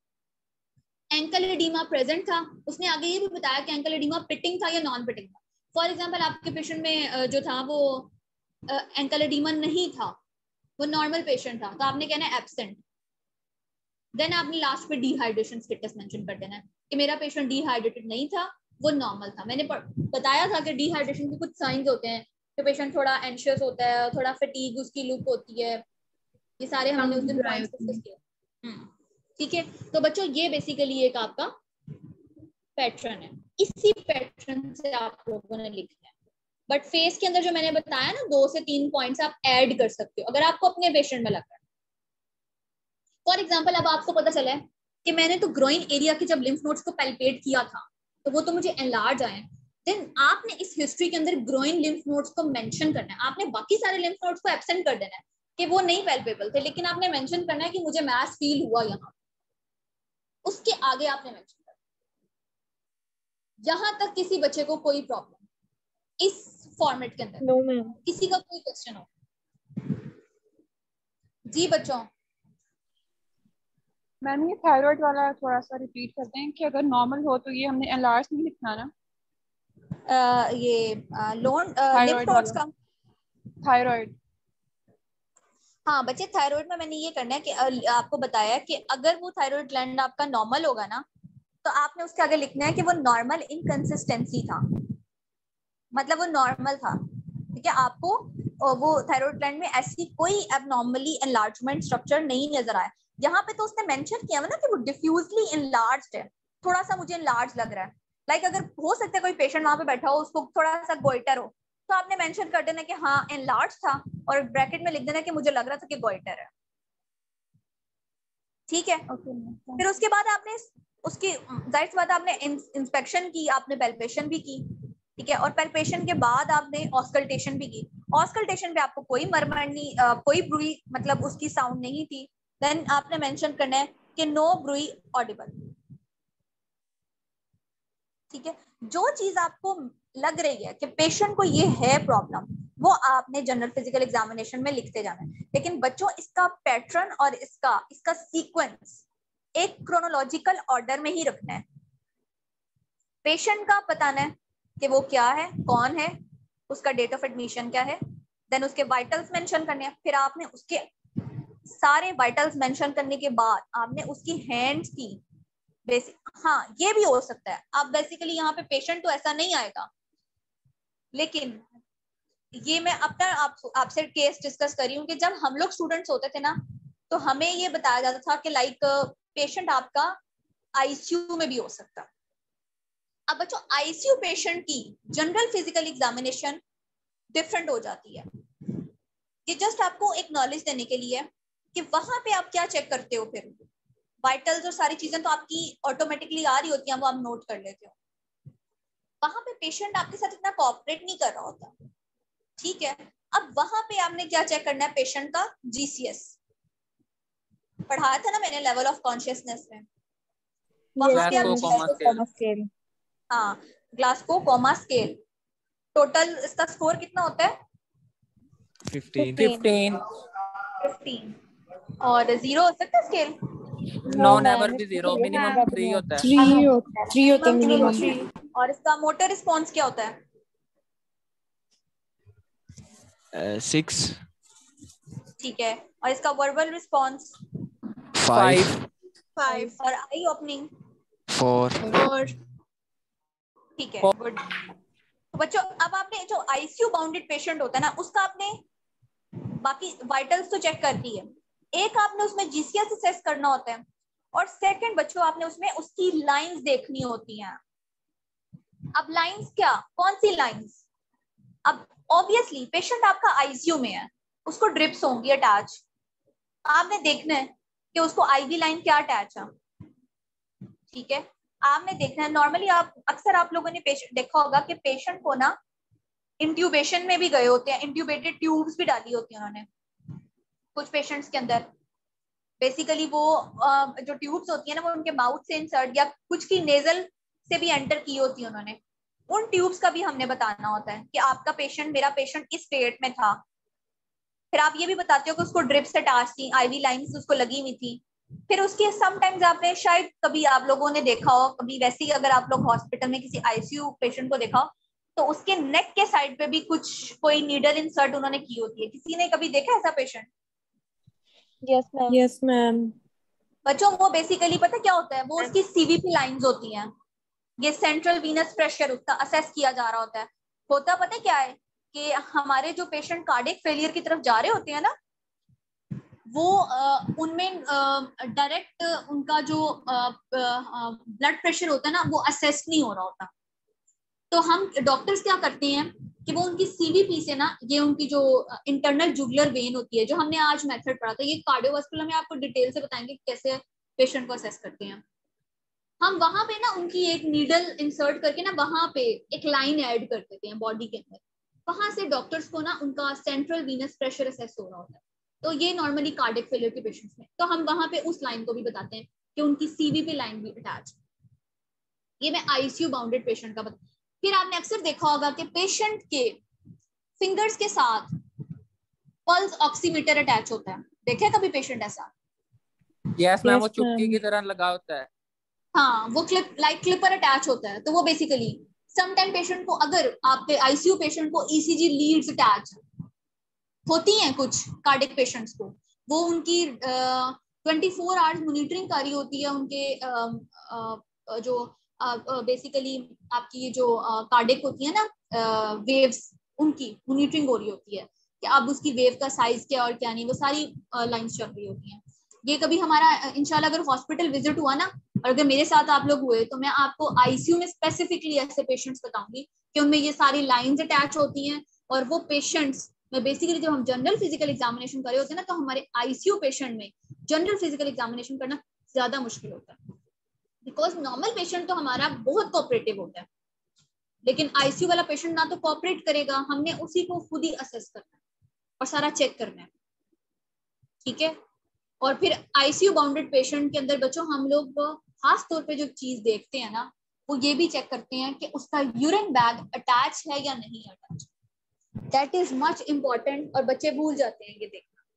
एंकल एडिमा प्रेजेंट था, उसने आगे ये भी बताया कि एंकल एडिमा पिटिंग था या नॉन पिटिंग था। फॉर एग्जांपल आपके पेशेंट में जो था वो एंकल एडिमा नहीं था, वो नॉर्मल पेशेंट था, तो आपने कहना है एब्सेंट। देन आपने लास्ट पे डिहाइड्रेशन स्टेटस मेंशन कर देना है कि मेरा पेशेंट डिहाइड्रेटेड नहीं था, वो नॉर्मल था। मैंने बताया था कि डिहाइड्रेशन के कुछ साइंस होते हैं, तो पेशेंट थोड़ा एंशियस होता है, थोड़ा फटीग उसकी लुक होती है, ये सारे हमने उस दिन पॉइंट्स डिस्कस किए, ठीक है। तो बच्चों ये बेसिकली एक आपका पैटर्न है, इसी पैटर्न से आप लोगों ने लिखना है। बट फेस के अंदर जो मैंने बताया ना, दो से तीन पॉइंट्स आप ऐड कर सकते हो अगर आपको अपने पेशेंट में लग रहा है। फॉर एग्जाम्पल अब आपको पता चला है कि मैंने तो ग्रोइन एरिया के जब लिम्फ नोड्स को पैल्पेट किया था तो वो तो मुझे एनलार्ज आए, देन आपने इस हिस्ट्री के अंदर ग्रोइन लिम्फ नोड्स को मेंशन करना है। आपने बाकी सारे लिम्फ नोड्स को एब्सेंट कर देना है कि वो नहीं पैल्पेबल थे, लेकिन आपने मेंशन करना है कि मुझे मैस फील हुआ यहाँ, उसके आगे आपने मेंशन करना, जहां तक किसी बच्चे को कोई प्रॉब्लम इस फॉर्मेट के अंदर नो मैम, किसी का कोई क्वेश्चन हो जी बच्चों। मैम ये थायराइड वाला थोड़ा सा रिपीट करते हैं कि अगर नॉर्मल हो तो ये हमने एनलार्ज नहीं लिखना ना। uh, ये लोन लिम्फ नोड्स का थायराइड, हाँ बच्चे थायराइड में मैंने ये करना है कि आपको बताया कि अगर वो थायराइड ग्लैंड आपका नॉर्मल होगा ना तो आपने उसके आगे लिखना है कि वो नॉर्मल इनकंसिस्टेंसी था, मतलब वो नॉर्मल था, ठीक है। आपको वो थायराइड ग्लैंड में ऐसी कोई एबनॉर्मली एनलार्जमेंट स्ट्रक्चर नहीं नजर आया। यहाँ पे तो उसने मेंशन किया ना कि वो डिफ्यूजली एनलार्ज्ड है, थोड़ा सा मुझे एनलार्ज लग रहा है। लाइक like अगर हो सकता है कोई पेशेंट वहां पे बैठा हो उसको थोड़ा सा गोइटर हो, तो आपने मेंशन कर देना कि हाँ एनलार्ज था और ब्रैकेट में लिख देना कि मुझे लग रहा था कि गोइटर है, ठीक है। okay, फिर उसके बाद आपने उसकी जाहिर सी बात आपने इंस्पेक्शन की, आपने पैल्पेशन भी की, ठीक है। और पैल्पेशन के बाद आपने ऑस्कल्टेशन भी की। ऑस्कल्टेशन पे आपको कोई मरमर नहीं, कोई ब्रूई मतलब उसकी साउंड नहीं थी। देन आपने मेंशन करना है कि नो ब्रूई ऑडिबल, ठीक है। जो चीज आपको लग रही है कि पेशेंट को ये है प्रॉब्लम, वो आपने जनरल फिजिकल एग्जामिनेशन में लिखते जाना है। लेकिन बच्चों इसका पैटर्न और इसका इसका सीक्वेंस एक क्रोनोलॉजिकल ऑर्डर में ही रखना है। पेशेंट का बताना है कि वो क्या है, कौन है, उसका डेट ऑफ एडमिशन क्या है, देन उसके वाइटल्स मेंशन करने हैं। फिर आपने उसके सारे वाइटल्स मेंशन करने के बाद आपने उसकी हैंड्स की बेसिक, हाँ ये भी हो सकता है आप बेसिकली यहाँ पे पेशेंट तो ऐसा नहीं आएगा, लेकिन ये मैं अपना आप, आपसे केस डिस्कस कर रही हूँ कि जब हम लोग स्टूडेंट्स होते थे ना तो हमें ये बताया जाता था कि लाइक पेशेंट आपका आईसीयू में भी हो सकता है। अब बच्चों आईसीयू पेशेंट की जनरल फिजिकल एग्जामिनेशन डिफरेंट हो जाती है। ये जस्ट आपको एक नॉलेज देने के लिए कि वहां पे आप क्या चेक करते हो। फिर वाइटल्स और सारी चीजें तो आपकी ऑटोमेटिकली आ रही होती हैं, वो आप नोट कर लेते हो। वहां पे पेशेंट आपके साथ इतना कोऑपरेट नहीं कर रहा होता, ठीक है। अब वहां पे आपने क्या चेक करना है, पेशेंट का जीसीएस, पढ़ाया था ना मैंने लेवल ऑफ कॉन्शियसनेस में, वहां पे आप हाँ ग्लासगो कोमा स्केल। टोटल इसका स्कोर कितना होता है? Fifteen fifteen fifteen. और जीरो हो सकता है स्केल? नो नेवर भी जीरो, मिनिमम थ्री होता है। थ्री होता थ्री होता है मिनिमम। और इसका मोटर रिस्पॉन्स क्या होता है? सिक्स। ठीक है। और इसका वर्बल रिस्पॉन्स? फाइव। फाइव। और आई ओपनिंग? फोर। फोर। ठीक है, गुड। तो बच्चों अब आपने जो आईसीयू बाउंडेड पेशेंट होता है ना, उसका आपने बाकी वाइटल्स तो चेक कर दी है, एक आपने उसमें जीसीएस असेस करना होता है, और सेकंड बच्चों आपने उसमें उसकी लाइंस देखनी होती हैं। अब लाइंस क्या, कौन सी लाइंस? अब ऑब्वियसली पेशेंट आपका आईसीयू में है, उसको ड्रिप्स होंगी अटैच, आपने देखना है कि उसको आईवी लाइन क्या अटैच है। ठीक है, आपने देखना है। नॉर्मली आप अक्सर आप लोगों ने पेशेंट देखा होगा कि पेशेंट को ना इंट्यूबेशन में भी गए होते हैं, इंट्यूबेटेड ट्यूब्स भी डाली होती हैं उन्होंने कुछ पेशेंट्स के अंदर। बेसिकली वो जो ट्यूब्स होती है ना, वो उनके माउथ से इंसर्ट या कुछ की नेजल से भी एंटर की होती है उन्होंने। उन ट्यूब्स का भी हमने बताना होता है कि आपका पेशेंट, मेरा पेशेंट इस स्टेट में था। फिर आप ये भी बताते हो कि उसको ड्रिप से अटैच थी, आईवी लाइंस उसको लगी हुई थी। फिर उसके समटाइम्स आपने शायद कभी आप लोगों ने देखा हो, कभी वैसे ही अगर आप लोग हॉस्पिटल में किसी आईसीयू पेशेंट को देखा हो तो उसके नेक के साइड पे भी कुछ कोई नीडल इंसर्ट उन्होंने की होती है। किसी ने कभी देखा ऐसा patient? Yes ma'am. Yes ma'am. बच्चों वो बेसिकली पता क्या होता है, वो उसकी सीवीपी लाइंस होती हैं। ये सेंट्रल वीनस प्रेशर उसका असेस किया जा रहा होता है। होता पता क्या है कि हमारे जो पेशेंट कार्डियक फेलियर की तरफ जा रहे होते हैं ना, वो उनमें डायरेक्ट उनका जो ब्लड प्रेशर होता है ना, वो असेस नहीं हो रहा होता। तो हम डॉक्टर्स क्या करते हैं कि वो उनकी सीवीपी से ना, ये उनकी जो इंटरनल जुगुलर वेन होती है, जो हमने आज मेथड पढ़ा था, ये कार्डियोवास्कुलर में आपको डिटेल से बताएंगे कैसे पेशेंट को असेस करते हैं। हम वहां पे ना उनकी एक नीडल इंसर्ट करके ना वहां पे एक लाइन ऐड कर देते हैं बॉडी के अंदर। वहां से डॉक्टर्स को ना उनका सेंट्रल वीनस प्रेशर असेस हो रहा होता है। तो ये नॉर्मली कार्डियक फेलियर के पेशेंट्स में, तो हम वहां पे उस लाइन को भी बताते हैं कि उनकी सीवीपी लाइन भी अटैच। ये मैं आईसीयू बाउंडेड पेशेंट का बता। फिर आपने अक्सर देखा होगा कि पेशेंट के फिंगर्स के साथ पल्स ऑक्सीमीटर अटैच होता है। देखे कभी पेशेंट ऐसा? यस मैम, वो चुप्पी की तरह लगा होता है। हाँ, वो क्लिप लाइक क्लिपर अटैच होता है। तो वो बेसिकली समटाइम पेशेंट को, अगर आपके आईसीयू पेशेंट को ईसीजी लीड्स अटैच होती हैं कुछ कार्डियक पेशेंट्स को, वो उनकी ट्वेंटी फोर आवर्स मॉनिटरिंग कर रही होती है उनके uh, uh, जो बेसिकली uh, uh, आपकी ये जो कार्डियक uh, होती है ना वेव्स, uh, उनकी मॉनिटरिंग हो रही होती है कि अब उसकी वेव का साइज क्या और क्या नहीं, वो सारी लाइंस uh, चल रही होती हैं। ये कभी हमारा इंशाल्लाह अगर हॉस्पिटल विजिट हुआ ना, और अगर मेरे साथ आप लोग हुए, तो मैं आपको आईसीयू में स्पेसिफिकली ऐसे पेशेंट्स बताऊंगी कि उनमें ये सारी लाइंस अटैच होती हैं। और वो पेशेंट्स में बेसिकली जब हम जनरल फिजिकल एग्जामिनेशन कर रहे होते हैं ना, तो हमारे आईसीयू पेशेंट में जनरल फिजिकल एग्जामिनेशन करना ज्यादा मुश्किल होता है, बिकॉज नॉर्मल पेशेंट तो हमारा बहुत कोऑपरेटिव होता है, लेकिन आईसीयू वाला पेशेंट ना तो कोऑपरेट करेगा, हमने उसी को खुद ही असेस करना है और सारा चेक करना है। ठीक है, और फिर आईसीयू बाउंडेड पेशेंट के अंदर बच्चों हम लोग खास तौर पे जो चीज देखते हैं ना, वो ये भी चेक करते हैं कि उसका यूरिन बैग अटैच है या नहीं attach. That is much important, और बच्चे भूल जाते हैं ये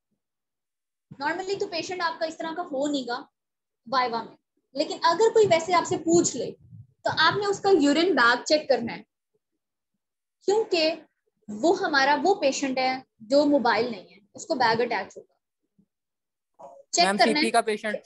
देखना। नॉर्मली तो पेशेंट आपका इस तरह का हो नहींगा वाइवा में, लेकिन अगर कोई वैसे आपसे पूछ ले तो आपने उसका यूरिन बैग चेक करना है, क्योंकि वो हमारा वो पेशेंट है जो मोबाइल नहीं है, उसको बैग अटैच होगा। चेक करना है का पेशेंट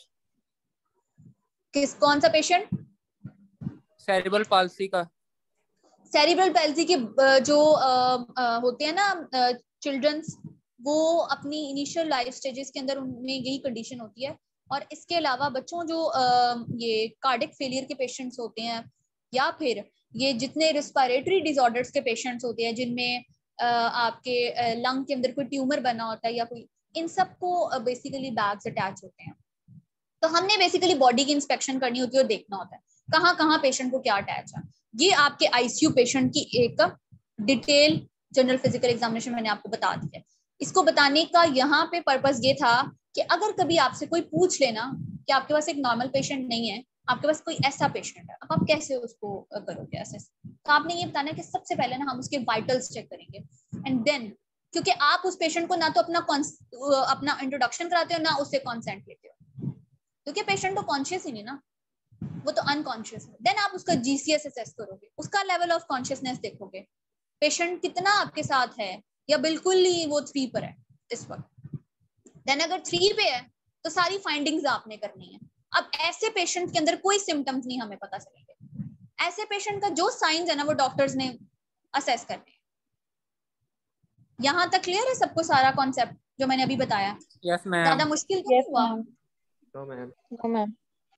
किस कौन सा पेशेंट? सेरिब्रल पाल्सी का। सेरिब्रल पैल्सी के जो होते हैं ना चिल्ड्रंस, वो अपनी इनिशियल लाइफ स्टेजेस के अंदर उनमें यही कंडीशन होती है। और इसके अलावा बच्चों जो ये कार्डियक फेलियर के पेशेंट्स होते हैं, या फिर ये जितने रिस्पायरेटरी डिसऑर्डर्स के पेशेंट्स होते हैं जिनमें आपके लंग के अंदर कोई ट्यूमर बना होता है या कोई, इन सबको बेसिकली बैग्स अटैच होते हैं। तो हमने बेसिकली बॉडी की इंस्पेक्शन करनी होती है और देखना होता है कहाँ कहाँ पेशेंट को क्या अटैच है। ये आपके आईसीयू पेशेंट की एक डिटेल जनरल फिजिकल एग्जामिनेशन मैंने आपको बता दी है। इसको बताने का यहाँ पे पर्पस ये था कि अगर कभी आपसे कोई पूछ लेना कि आपके पास एक नॉर्मल पेशेंट नहीं है, आपके पास कोई ऐसा पेशेंट है, अब आप कैसे उसको करोगे असेस? तो आपने ये बताना कि सबसे पहले ना हम उसके वाइटल्स चेक करेंगे, एंड देन क्योंकि आप उस पेशेंट को ना तो अपना अपना इंट्रोडक्शन कराते हो ना उससे कॉन्सेंट लेते हो, क्योंकि पेशेंट तो कॉन्शियस ही नहीं ना, वो तो अनकॉन्शियस है। देन आप उसका जीसीएस असेस करोगे, उसका लेवल ऑफ कॉन्शियसनेस देखोगे, पेशेंट कितना आपके साथ है या बिल्कुल ही वो थ्री पर है इस वक्त। देन अगर थ्री पे है तो सारी फाइंडिंग्स आपने करनी है। अब ऐसे पेशेंट के अंदर कोई सिम्टम्स नहीं हमें पता चलेंगे, ऐसे पेशेंट का जो साइंस है ना वो डॉक्टर्स ने असेस करने हैं। यहाँ तक क्लियर है सबको सारा कॉन्सेप्ट जो मैंने अभी बताया? Yes ma'am. ज्यादा मुश्किल तो नहीं हुआ? No ma'am. No ma'am.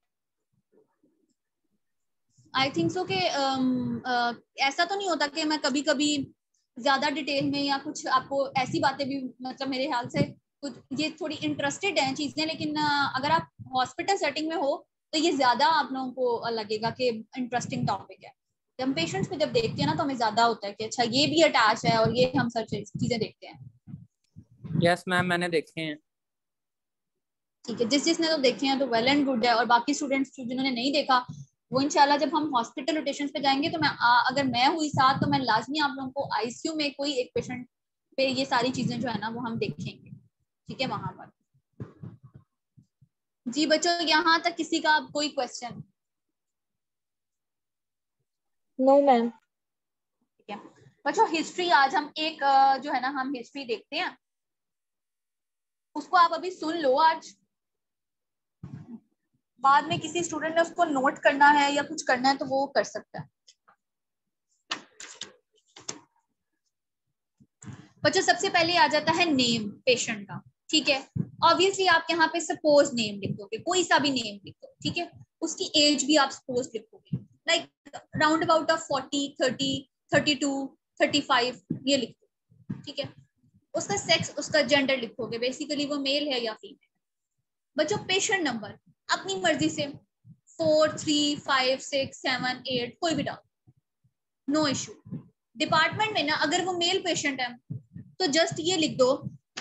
I think so कि ऐसा तो नहीं होता कि मैं कभी कभी ज्यादा डिटेल में या कुछ आपको ऐसी बातें भी, मतलब मेरे ख्याल से कुछ ये थोड़ी इंटरेस्टेड हैं चीजें, लेकिन uh, अगर आप हॉस्पिटल सेटिंग में हो तो ये ज्यादा आप लोगों को लगेगा कि इंटरेस्टिंग टॉपिक है। जब हम पेशेंट्स पे जब देखते हैं ना तो हमें ज्यादा होता है कि अच्छा ये भी अटैच है और ये हम सब चीजें देखते हैं। यस मैम मैंने देखे हैं। ठीक है, जिस जिसने तो देखे हैं तो वेल एंड गुड है, और बाकी स्टूडेंट्स जिन्होंने नहीं देखा वो इंशाल्लाह जब हम हॉस्पिटल रोटेशंस पे जाएंगे तो मैं आ, अगर मैं हुई साथ तो मैं लाजमी आप लोगों को आईसीयू में कोई एक पेशेंट पे ये सारी चीजें जो है ना वो हम देखेंगे। ठीक है, वहां पर। जी बच्चों, यहाँ तक किसी का कोई क्वेश्चन? No ma'am. ठीक है बच्चों, हिस्ट्री आज हम एक जो है ना हम हिस्ट्री देखते हैं, उसको आप अभी सुन लो। आज बाद में किसी स्टूडेंट ने उसको नोट करना है या कुछ करना है तो वो कर सकता है। बच्चों सबसे पहले आ जाता है नेम पेशेंट का। ठीक है, ऑब्वियसली आप यहाँ पे सपोज नेम लिख दोगे, कोई सा भी नेम लिख दो। ठीक है, उसकी एज भी आप सपोज लिखोगे, like round about of forty, thirty, thirty two, thirty five ये लिख दो। ठीक है, उसका सेक्स, उसका जेंडर लिखोगे, बेसिकली वो मेल है या फीमेल। बच्चों पेशेंट नंबर अपनी मर्जी से four, three, five, six, seven, eight कोई भी डालो, नो इशू। डिपार्टमेंट में ना अगर वो मेल पेशेंट है तो जस्ट ये लिख दो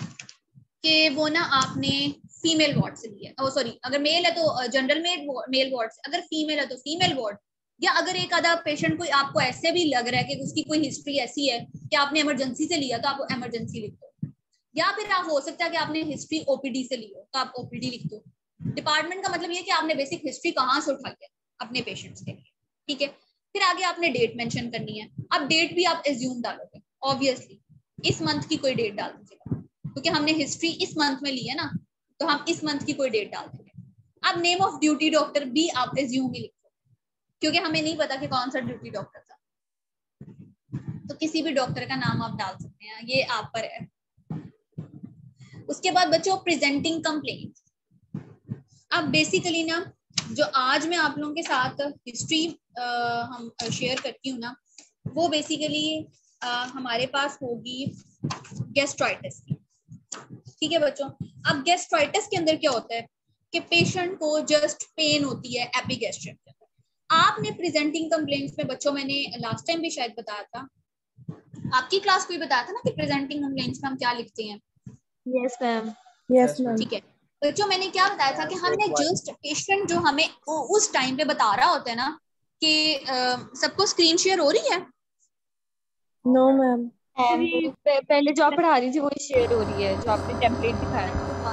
कि वो ना आपने फीमेल वार्ड से लिया है। ओ सॉरी, अगर मेल है तो जनरल मेल मेल वार्ड से, अगर फीमेल है तो फीमेल वार्ड। या अगर एक आधा पेशेंट कोई आपको ऐसे भी लग रहा है कि उसकी कोई हिस्ट्री ऐसी है कि आपने इमरजेंसी से लिया तो आप इमरजेंसी लिख दो, या फिर आप हो सकता है कि आपने हिस्ट्री ओपीडी से ली हो तो आप ओपीडी लिख दो। डिपार्टमेंट का मतलब ये कि आपने बेसिक हिस्ट्री कहाँ से उठाई है अपने पेशेंट्स के लिए। ठीक है, फिर आगे आपने डेट मेंशन करनी है। अब डेट भी आप एज्यूम डालोगे, ऑब्वियसली इस मंथ की कोई डेट डाल दीजिएगा, क्योंकि हमने हिस्ट्री इस मंथ में ली है ना, तो हम इस मंथ की कोई डेट डाल देंगे। अब नेम ऑफ ड्यूटी डॉक्टर भी आप एज्यूम ही लिखो, क्योंकि हमें नहीं पता कि कौन सा ड्यूटी डॉक्टर था, तो किसी भी डॉक्टर का नाम आप डाल सकते हैं, ये आप पर है। उसके बाद बच्चों प्रेजेंटिंग कंप्लेंट। अब बेसिकली ना जो आज मैं आप लोगों के साथ हिस्ट्री हम शेयर करती हूँ ना, वो बेसिकली हमारे पास होगी गैस्ट्राइटिस की। ठीक है बच्चों, अब गैस्ट्राइटिस के अंदर क्या होता है कि पेशेंट को जस्ट पेन होती है एपिगैस्ट्रिक के अंदर। आपने प्रेजेंटिंग कंप्लेंट्स में बच्चों, मैंने लास्ट टाइम भी शायद बताया था, आपकी क्लास को भी बताया था ना कि प्रेजेंटिंग कंप्लेंट्स में हम क्या लिखते हैं। Yes ma'am. Yes ma'am. ठीक है बच्चों, मैंने क्या बताया था कि हमने जस्ट पेशेंट जो हमें उस टाइम पे बता रहा होता है ना कि सबको स्क्रीन शेयर हो रही है। No ma'am. पहले जो आप पढ़ा रही थी वही शेयर हो रही है, जो आपने टेम्पलेट दिखाया।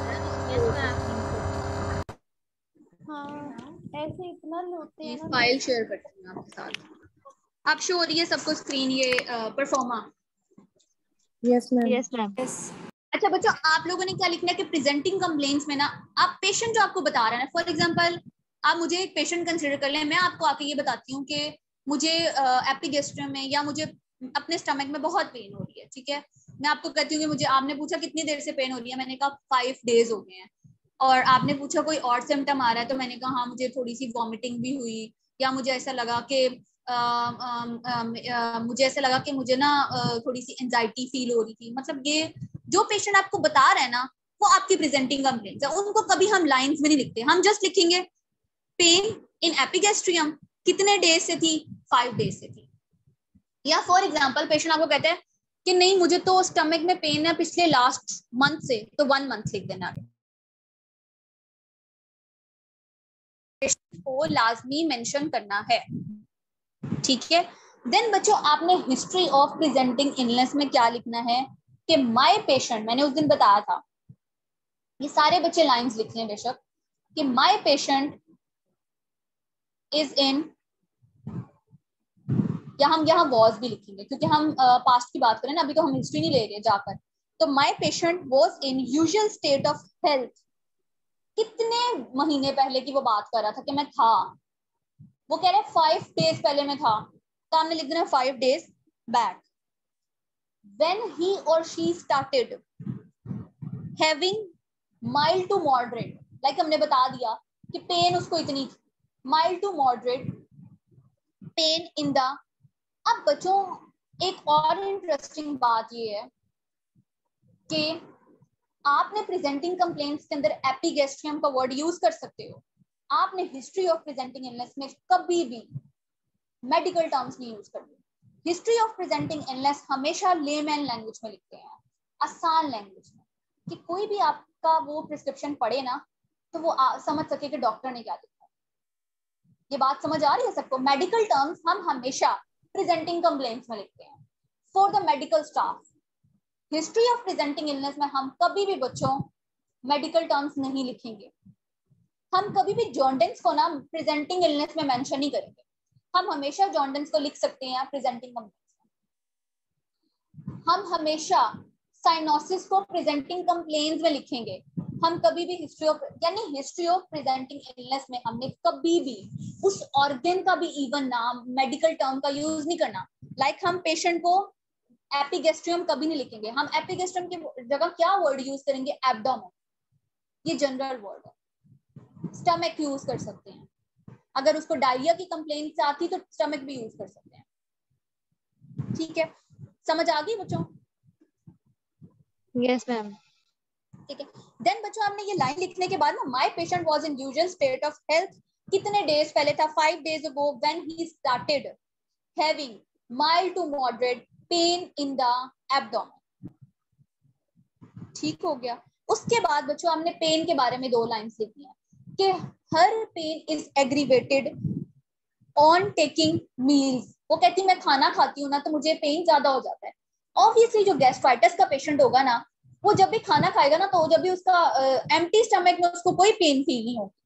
हाँ, ऐसे इतना होते हैं ना। फाइल शेयर करती हूँ आपके साथ। आप शो हो रही है सबको स्क्रीन, ये proforma. Yes ma'am. Yes ma'am. अच्छा बच्चों, आप लोगों ने क्या लिखना है कि प्रेजेंटिंग कंप्लेंट्स में ना आप पेशेंट जो आपको बता रहे हैं, फॉर एग्जांपल आप मुझे एक पेशेंट कंसीडर कर लें, मैं आपको आके ये बताती हूँ कि मुझे एपिगैस्ट्रियम में या मुझे अपने स्टमक में बहुत पेन हो रही है। ठीक है, मैं आपको कहती हूँ कि मुझे, आपने पूछा कितनी देर से पेन हो रही है, मैंने कहा फाइव डेज हो गए हैं। और आपने पूछा कोई और सिम्टम आ रहा है, तो मैंने कहा हाँ मुझे थोड़ी सी वॉमिटिंग भी हुई, या मुझे ऐसा लगा कि मुझे ऐसा लगा कि मुझे ना थोड़ी सी एंजाइटी फील हो रही थी। मतलब ये जो पेशेंट आपको बता रहे हैं ना वो आपकी प्रेजेंटिंग कंप्लेंट्स है, उनको कभी हम लाइंस में नहीं लिखते, हम जस्ट लिखेंगे पेन इन एपिगैस्ट्रियम कितने डेज से थी, फाइव डेज से थी। या फॉर एग्जांपल पेशेंट आपको कहते हैं कि नहीं मुझे तो स्टमक में पेन है पिछले लास्ट मंथ से, तो वन मंथ लिख देना। पेशेंट को लाजमी मेंशन करना है, ठीक है। देन बच्चों आपने हिस्ट्री ऑफ प्रेजेंटिंग इलनेस में क्या लिखना है कि माय पेशेंट, मैंने उस दिन बताया था, ये सारे बच्चे लाइंस लिख लें बेशक, कि माय पेशेंट इज इन, या हम यहाँ वॉज भी लिखेंगे क्योंकि हम पास्ट uh, की बात करें ना, अभी तो हम हिस्ट्री नहीं ले रहे जाकर। तो my patient was in usual state of health, कितने महीने पहले की वो बात कर रहा था कि मैं था, वो कह रहे हैं फाइव डेज पहले मैं था, तो हमने लिख देना five days back. When he और she started having mild to moderate, like हमने बता दिया कि पेन उसको इतनी थी, mild to moderate pain in the. अब बच्चों एक और इंटरेस्टिंग बात ये है कि आपने प्रेजेंटिंग कंप्लेंट्स के अंदर एपिगेस्ट्रियम का वर्ड यूज कर सकते हो, आपने हिस्ट्री ऑफ प्रेजेंटिंग इलनेस में कभी भी मेडिकल टर्म्स नहीं यूज करते। हिस्ट्री ऑफ प्रेजेंटिंग इलनेस हमेशा लेमैन लैंग्वेज में लिखते हैं, आसान लैंग्वेज में, कि कोई भी आपका वो प्रिस्क्रिप्शन पढ़े ना तो वो आ, समझ सके कि डॉक्टर ने क्या लिखा। ये बात समझ आ रही है सबको? मेडिकल टर्म्स हम हमेशा प्रेजेंटिंग कंप्लेंट्स में लिखते हैं for the medical staff. History of presenting illness में हम कभी भी बच्चों मेडिकल टर्म्स नहीं लिखेंगे, हम कभी भी जॉन्डिस को ना प्रेजेंटिंग इलनेस में मेंशन नहीं करेंगे, हम हमेशा जॉन्डिस को लिख सकते हैं प्रेजेंटिंग कंप्लेंट्स में। हम हमेशा साइनोसिस को प्रेजेंटिंग कंप्लेंट्स में लिखेंगे, हम कभी भी हिस्ट्री ऑफ, यानी हिस्ट्री ऑफ प्रेजेंटिंग इलनेस में हमने कभी भी उस ऑर्गन का भी इवन नाम मेडिकल टर्म का यूज नहीं करना। लाइक like हम पेशेंट को एपिगेस्ट्रियम कभी नहीं लिखेंगे, हम एपिगेस्ट्रियम की जगह क्या वर्ड यूज करेंगे? एब्डोमेन, ये जनरल वर्ड है। स्टमक यूज कर सकते हैं, अगर उसको डायरिया की कंप्लेंट आती तो स्टमक भी यूज कर सकते हैं, ठीक है। समझ आ गई बच्चों? Yes ma'am. ठीक है। देन बच्चों आपने ये लाइन लिखने के बाद ना, my patient was in usual state of health, कितने डेज पहले था? Five days ago when he started having mild to moderate pain in the abdomen. ठीक हो गया। उसके बाद बच्चों हमने पेन के बारे में दो लाइंस लिखी हैं कि her pain is aggravated on taking meals. वो कहती मैं खाना खाती हूँ ना तो मुझे पेन ज्यादा हो जाता है। ऑब्वियसली जो गैस्ट्राइटिस का पेशेंट होगा ना, वो जब भी खाना खाएगा ना तो जब भी उसका एम्प्टी स्टमक में उसको कोई पेन फील नहीं होगी,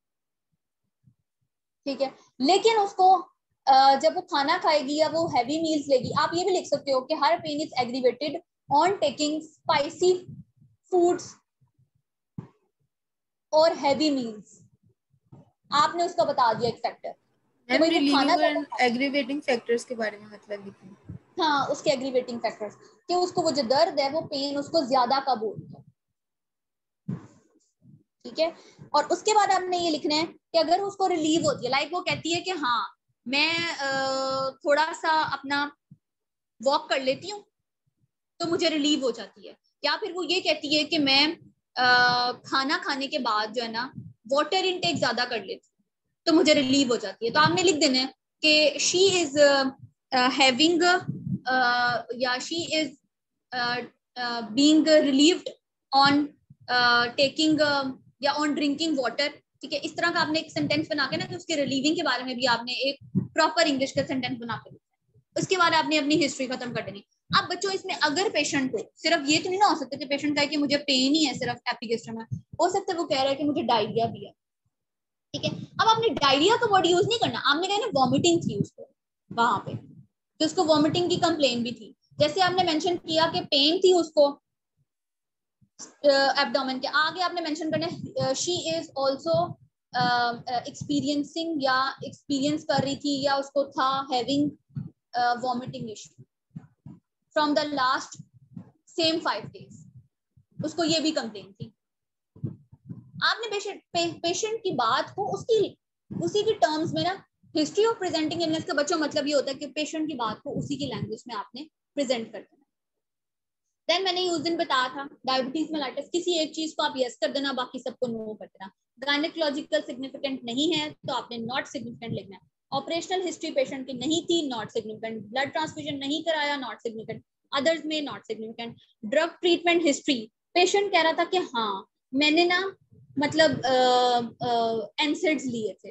ठीक है। लेकिन उसको uh, जब वो खाना खाएगी या वो हैवी मील्स लेगी, आप ये भी लिख सकते हो कि her pain is aggravated on taking spicy foods और हैवी मील्स। आपने उसका बता दिया एक फैक्टर। एग्रीवेटिंग फैक्टर्स के बारे में मतलब लिखें। हाँ, उसके एग्रीवेटिंग फैक्टर्स कि उसको वो जो दर्द है वो पेन उसको ज्यादा काबू है, ठीक है। और उसके बाद आपने ये लिखना है कि अगर उसको रिलीव होती है, लाइक वो कहती है कि हाँ मैं थोड़ा सा अपना वॉक कर लेती हूँ तो मुझे रिलीव हो जाती है, या फिर वो ये कहती है कि मैं आ, खाना खाने के बाद जो है ना वाटर इनटेक ज्यादा कर लेती हूँ तो मुझे रिलीव हो जाती है। तो आपने लिख देना है कि शी इज हैविंग या she is being relieved on taking या ऑन ड्रिंकिंग वाटर, ठीक है। इस तरह का आपने एक सेंटेंस बना के ना कि उसके रिलीविंग के बारे में भी आपने एक प्रॉपर इंग्लिश का सेंटेंस बना के लिखा है। उसके बाद आपने अपनी हिस्ट्री खत्म कर देनी। अब बच्चों इसमें अगर पेशेंट को सिर्फ ये तो नहीं ना हो सकता कि पेशेंट कहे कि मुझे पेन ही है सिर्फ एपिगेस्ट्रियम है, हो सकता है वो कह रहा है कि मुझे डायरिया भी है, ठीक है। अब आपने डायरिया का वर्ड यूज नहीं करना, आपने कहा ना वॉमिटिंग थी उसको वहां पे, तो उसको वॉमिटिंग की कंप्लेन भी थी। जैसे आपने मेंशन किया कि पेन थी उसको एब्डोमेन के आगे, आपने मेंशन करना शी इज आल्सो एक्सपीरियंसिंग या एक्सपीरियंस कर रही थी या उसको था having vomiting issue from the last same five days, उसको ये भी कंप्लेन थी। आपने पेशेंट पे, पेशेंट की बात को उसकी उसी की टर्म्स में ना, हिस्ट्री ऑफ प्रेजेंटिंग इलनेस का बच्चों मतलब ये होता है कि पेशेंट की बात को उसी की लैंग्वेज में आपने प्रेजेंट कर देना। देन मैंने उस दिन बताया था डायबिटीज मेलाइटिस, किसी एक चीज को आप यस कर देना, बाकी सबको नो कर देना। गायनेकोलॉजिकल सिग्निफिकेंट नहीं है तो आपने नॉट सिग्निफिकेंट लिखना है। ऑपरेशनल हिस्ट्री पेशेंट की नहीं थी, नॉट सिग्निफिकेंट। ब्लड ट्रांसफ्यूजन नहीं कराया, नॉट सिग्निफिकेंट। अदर्स में not significant. Drug treatment history, patient कह रहा था कि हाँ मैंने ना मतलब एनसेड्स लिए थे,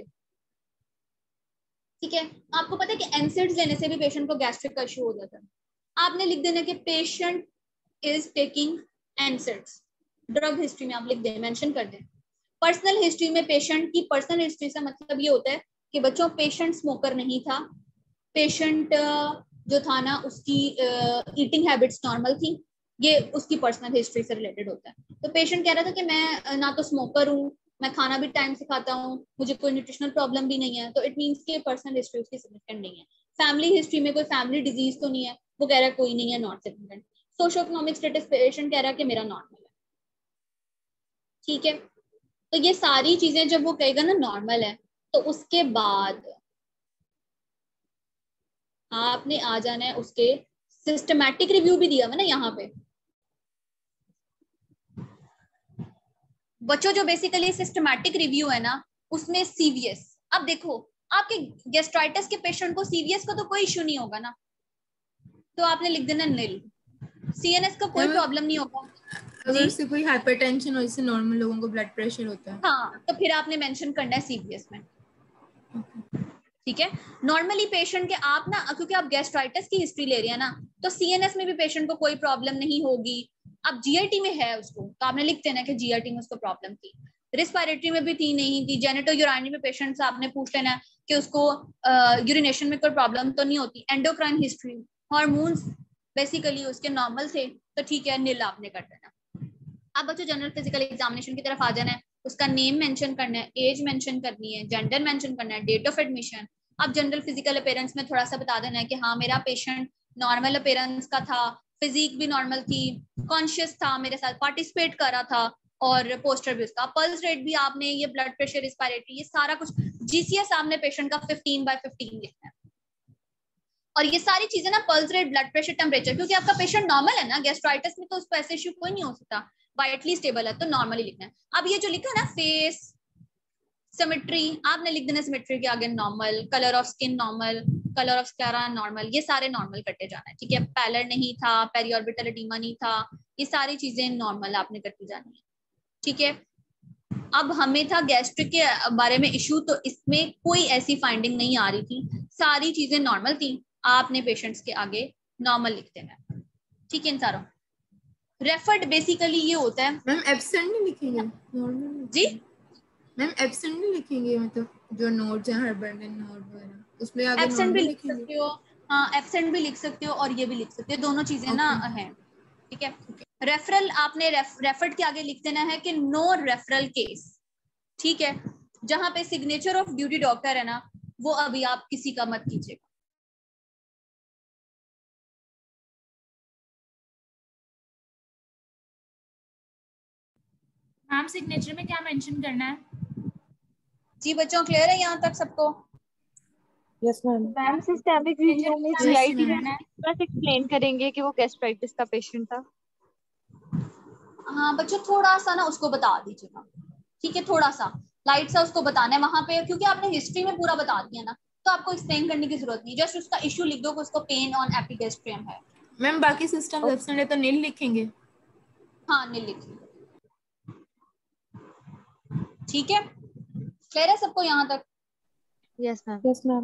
ठीक है। आपको पता है कि एनसेड्स लेने से भी पेशेंट को गैस्ट्रिक का इश्यू हो जाता है। आपने लिख देना कि patient is taking NSAIDs, drug history में आप लिख दें, मेंशन कर दें। पर्सनल हिस्ट्री में पेशेंट की पर्सनल हिस्ट्री से मतलब ये होता है कि बच्चों पेशेंट स्मोकर नहीं था, पेशेंट जो था ना उसकी ईटिंग हैबिट्स नॉर्मल थी, ये उसकी पर्सनल हिस्ट्री से रिलेटेड होता है। तो पेशेंट कह रहा था कि मैं ना तो स्मोकर हूँ, मैं खाना भी टाइम से खाता हूँ, मुझे कोई न्यूट्रिशनल प्रॉब्लम भी नहीं है, तो इट मीन्स कि पर्सनल हिस्ट्री उसकी सिग्निफिकेंट नहीं है। फैमिली हिस्ट्री में कोई फैमिली डिजीज तो नहीं है, वो कह रहा है कोई नहीं है, not significant. Socio economic status patient कह रहा है कि मेरा नॉर्मल है, ठीक है। तो ये सारी चीजें जब वो कहेगा ना नॉर्मल है, तो उसके बाद आपने आ जाना है उसके सिस्टमैटिक रिव्यू भी दिया हुआ ना यहाँ पे बच्चों, जो बेसिकली सिस्टमैटिक रिव्यू है ना उसमें सीवीएस। अब देखो आपके गैस्ट्राइटिस के पेशेंट को सीवीएस का तो कोई इश्यू नहीं होगा ना, तो आपने लिख देना नील। सीएनएस का कोई प्रॉब्लम नहीं होगा। अगर उससे कोई हाइपरटेंशन हो, जैसे नॉर्मल लोगों को ब्लड प्रेशर होता है, हाँ, तो फिर आपने मेंशन करना है सीवीएस में, ठीक है। नॉर्मली पेशेंट के आप ना, क्योंकि आप गैस्ट्राइटिस की हिस्ट्री ले रही है ना, तो सीएनएस में भी पेशेंट को कोई प्रॉब्लम नहीं होगी। अब जीआईटी में है उसको, तो आपने लिख देना कि जीआईटी में उसको प्रॉब्लम थी, रिस्पायरेटरी में भी थी नहीं थी, जेनेटो यूरानी में पेशेंट से आपने पूछ लेना कि उसको यूरिनेशन में कोई प्रॉब्लम तो नहीं होती। एंडोक्राइन हिस्ट्री, हार्मोन्स बेसिकली उसके नॉर्मल थे, तो ठीक है, नील आपने कर देना। अब बच्चों जनरल फिजिकल एग्जामिनेशन की तरफ आ जाना है, उसका नेम मेंशन करना है, एज मेंशन करनी है, जेंडर मेंशन करना है, डेट ऑफ एडमिशन। अब जनरल फिजिकल अपीयरेंस में थोड़ा सा बता देना है कि हाँ मेरा पेशेंट नॉर्मल अपीयरेंस का था, फिजिक भी नॉर्मल थी, कॉन्शियस था, मेरे साथ पार्टिसिपेट कर रहा था, और पोस्टर भी उसका, पल्स रेट भी आपने, ये ब्लड प्रेशर, रिस्पायरेटरी, ये सारा कुछ, जीसीएस आपने पेशेंट का फिफ्टीन बाय फिफ्टीन लिखना है। और ये सारी चीजें ना, pulse rate, blood pressure, temperature, क्योंकि आपका पेशेंट नॉर्मल है ना, गैस्ट्राइटिस में तो उसको ऐसे इश्यू कोई नहीं हो सकता, वाइटली स्टेबल है, तो नॉर्मली लिखना है। अब ये जो लिखा है ना फेस, सिमेट्री, आपने लिख देना सिमेट्री के आगे normal, colour of skin normal, colour of sclera normal, ये सारे नॉर्मल करते जाना है, ठीक है। पैलर नहीं था, पेरिऑर्बिटल एडिमा नहीं था, ये सारी चीजें नॉर्मल आपने करती जानी है, ठीक है। अब हमें था गैस्ट्रिक के बारे में इश्यू, तो इसमें कोई ऐसी फाइंडिंग नहीं आ रही थी, सारी चीजें नॉर्मल थी, आपने पेशेंट्स के आगे नॉर्मल लिख देना, ठीक है। इन सारों रेफर्ड बेसिकली ये होता है। मैम एब्सेंट नहीं लिखेंगे नॉर्मल जी मैम, एब्सेंट नहीं लिखेंगे, मतलब जो नोट्स हैं हर बर्डन नोट वगैरह उसमें आगे एब्सेंट भी नॉर्मल लिख लिखेंगे। सकते हो, हाँ एब्सेंट भी लिख सकते हो और ये भी लिख सकते हो, दोनों चीजें ना हैं, ठीक है। रेफरल आपने रेफ, रेफर्ड के आगे लिख देना है कि नो रेफरल केस, ठीक है। जहां पे सिग्नेचर ऑफ ड्यूटी डॉक्टर है ना, वो अभी आप किसी का मत कीजिएगा। मैम सिग्नेचर में क्या मेंशन करना है? जी बच्चों क्लियर है यहाँ तक सबको? Yes ma'am. Ma'am systemic review में जीआईटी में बस एक्सप्लेन करेंगे कि वो गैस्ट्राइटिस का पेशेंट था। हाँ बच्चों थोड़ा सा ना उसको बता दीजिएगा, ठीक है, थोड़ा सा लाइट सा उसको बताना है वहां पे, क्योंकि आपने हिस्ट्री में पूरा बता दिया ना, तो आपको एक्सप्लेन करने की जरूरत नहीं, जस्ट उसका इश्यू लिख दो कि उसको पेन ऑन एपिगैस्ट्रियम है। मैम बाकी सिस्टम एब्सेंट है तो नील लिखेंगे। हाँ नील लिखेंगे, ठीक है। क्लियर है सबको यहाँ तक? Yes ma'am. Yes ma'am.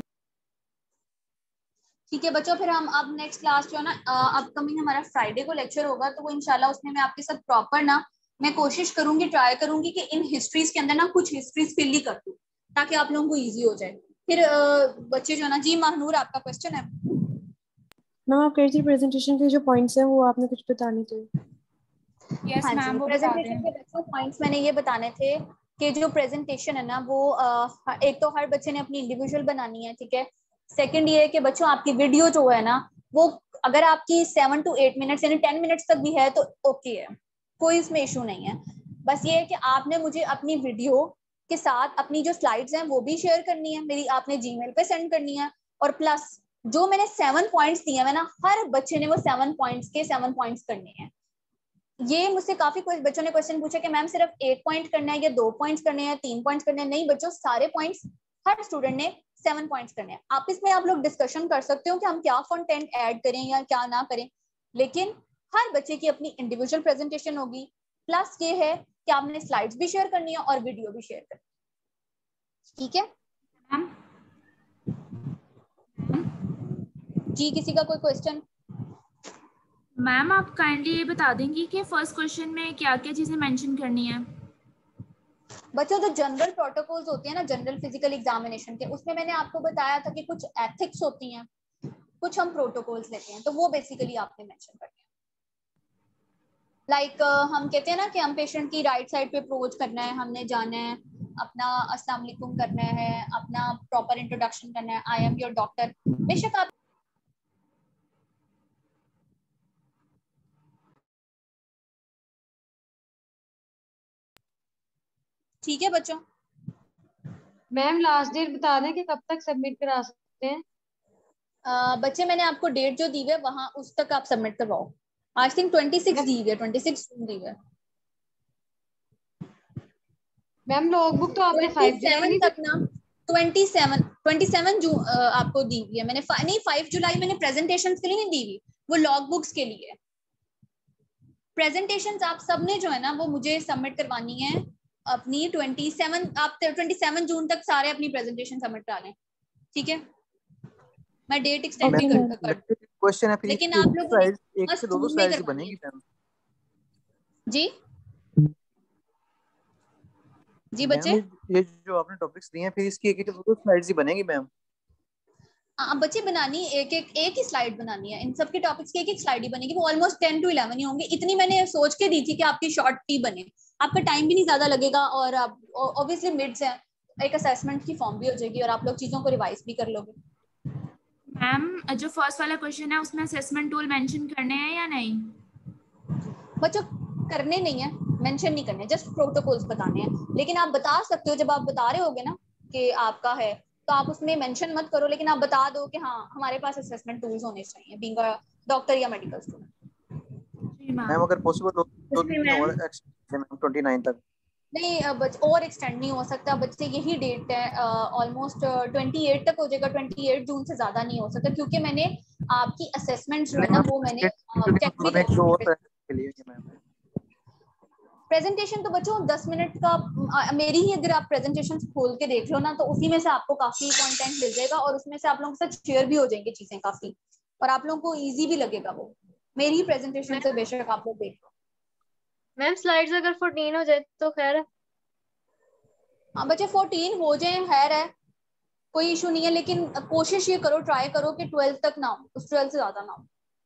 ठीक है बच्चों, फिर हम अब नेक्स्ट क्लास जो है ना अपकमिंग हमारा फ्राइडे को लेक्चर होगा, तो वो इंशाल्लाह उसमें मैं आपके साथ प्रॉपर ना मैं कोशिश करूंगी, ट्राई करूंगी कि इन हिस्ट्रीज के अंदर ना कुछ हिस्ट्रीज फिल ही कर दूं ताकि आप लोगों को इजी हो जाए। फिर बच्चे जो है ना, जी महानूर आपका क्वेश्चन है। मैम आप कह रही थी प्रेजेंटेशन के जो पॉइंट्स हैं वो आपने कुछ बताने थे। यस हाँ मैम, प्रेजेंटेशन के बच्चों पॉइंट्स मैंने ये बताने थे कि जो प्रेजेंटेशन है ना वो आ, एक तो हर बच्चे ने अपनी इंडिविजुअल बनानी है, ठीक है। सेकंड ये है कि बच्चों आपकी वीडियो जो है ना वो अगर आपकी सेवन टू एट मिनट्स यानी टेन मिनट्स तक भी है तो ओके है, कोई इसमें इशू नहीं है। बस ये है कि आपने मुझे अपनी वीडियो के साथ अपनी जो स्लाइड्स हैं वो भी शेयर करनी है मेरी, आपने जीमेल पे सेंड करनी है, और प्लस जो मैंने सेवन पॉइंट्स दिए हैं ना, हर बच्चे ने वो सेवन पॉइंट्स के सेवन पॉइंट्स करने हैं। ये मुझसे काफी बच्चों ने क्वेश्चन पूछा कि मैम सिर्फ एक पॉइंट करना है या दो पॉइंट्स करने हैं, तीन पॉइंट्स करने हैं। नहीं बच्चों, सारे पॉइंट्स हर स्टूडेंट ने सेवन पॉइंट्स करने हैं। आपस में आप लोग डिस्कशन कर सकते हो कि हम क्या कंटेंट ऐड करें या क्या ना करें, लेकिन हर बच्चे की अपनी इंडिविजुअल प्रेजेंटेशन होगी। प्लस ये है कि आपने स्लाइड्स भी शेयर करनी है और वीडियो भी शेयर करनी है, ठीक है जी? किसी का कोई क्वेश्चन? मैम आप काइंडली ये बता देंगी कि फर्स्ट क्वेश्चन में क्या क्या चीजें मेंशन करनी है? बच्चों जो जनरल प्रोटोकॉल्स होते हैं ना जनरल फिजिकल एग्जामिनेशन के, उसमें मैंने आपको बताया था कि कुछ एथिक्स होती हैं, कुछ हम प्रोटोकॉल्स लेते हैं, तो वो बेसिकली आपने मेंशन करनी है। लाइक like, uh, हम कहते हैं ना कि हम पेशेंट की राइट साइड पे अप्रोच करना है, हमने जाना है, अपना अस्सलाम वालेकुम करना है, अपना प्रॉपर इंट्रोडक्शन करना है, आई एम योर डॉक्टर। बेशक आप ठीक है बच्चों। मैम लास्ट डेट बता दें कि कब तक सबमिट करा सकते हैं? uh, बच्चे मैंने आपको डेट जो दी है वहां उस तक आप सबमिट करवाओ। आई थिंक ट्वेंटी सिक्स दी है, ट्वेंटी सिक्स जून दी है मैम। लॉगबुक तो आपने फाइव जुलाई तक ना सत्ताईस सत्ताईस जून आपको दी हुई है मैंने। नहीं फाइव जुलाई मैंने प्रेजेंटेशंस के लिए नहीं दी हुई, वो लॉग बुक्स के लिए। प्रेजेंटेशंस आप सबने जो है ना वो मुझे सबमिट करवानी है अपनी सत्ताईस आप सत्ताईस जून तक सारे अपनी प्रेजेंटेशन सबमिट करा लें, ठीक है? मैं डेट एक्सटेंड भी कर कर क्वेश्चन है फिर लेकिन आप लोग एक से दो दो स्लाइड्स बनेगी मैम जी जी बच्चे। ये जो आपने टॉपिक्स दिए हैं फिर इसकी एक एक दो दो स्लाइड्स ही बनेगी मैम? हाँ बच्चे बनानी एक एक एक ही स्लाइड बनानी है, इन सब के टॉपिक्स की एक एक स्लाइड ही बनेगी, वो ऑलमोस्ट टेन टू इलेवन ही होंगे। इतनी मैंने सोच के दी थी कि आपकी शॉर्ट ही बने, आपका टाइम भी नहीं ज्यादा लगेगा और आप ऑब्वियसली मिड्स है, एक असेसमेंट की फॉर्म भी हो जाएगी और आप लोग चीजों को रिवाइज भी कर लोगे। मैम जो फर्स्ट वाला क्वेश्चन है उसमें असेसमेंट टूल मेंशन करने हैं या नहीं? बच्चों करने नहीं है, मेंशन नहीं करने, जस्ट प्रोटोकॉल्स बताने हैं। लेकिन आप बता सकते हो जब आप बता रहे होगे ना कि आपका है तो आप उसमें मेंशन मत करो, लेकिन आप बता दो कि हाँ हमारे पास असेसमेंट टूल्स होने चाहिए बीइंग अ डॉक्टर या मेडिकल स्टूडेंट। मैम अगर पॉसिबल हो तो दिन और एक्सटेंड उनतीस तक। नहीं बच और एक्सटेंड नहीं हो सकता बच्चे, यही डेट है ऑलमोस्ट अट्ठाईस तक हो जाएगा, अट्ठाईस जून से ज्यादा नहीं हो सकता क्योंकि मैंने आपकी असेसमेंट जो है ना वो मैंने चेक भी की। प्रेजेंटेशन तो बच्चों दस मिनट का आ, मेरी ही अगर आप प्रेजेंटेशन खोल के देख लो ना तो उसी में से आपको काफी कंटेंट मिल जाएगा और उसमें से आप लोगों के साथ शेयर भी हो जाएंगे चीजें काफी, और आप लोगों को इजी भी लगेगा वो। मेरी ही प्रेजेंटेशन से बेशक आप लोग देख लो। मैम स्लाइड्स अगर चौदह हो जाए तो खैर है। हाँ बच्चे चौदह हो जाए खैर है, कोई इशू नहीं है, लेकिन कोशिश ये करो ट्राई करो कि ट्वेल्व तक ना हो, उस ट्वेल्व से ज्यादा ना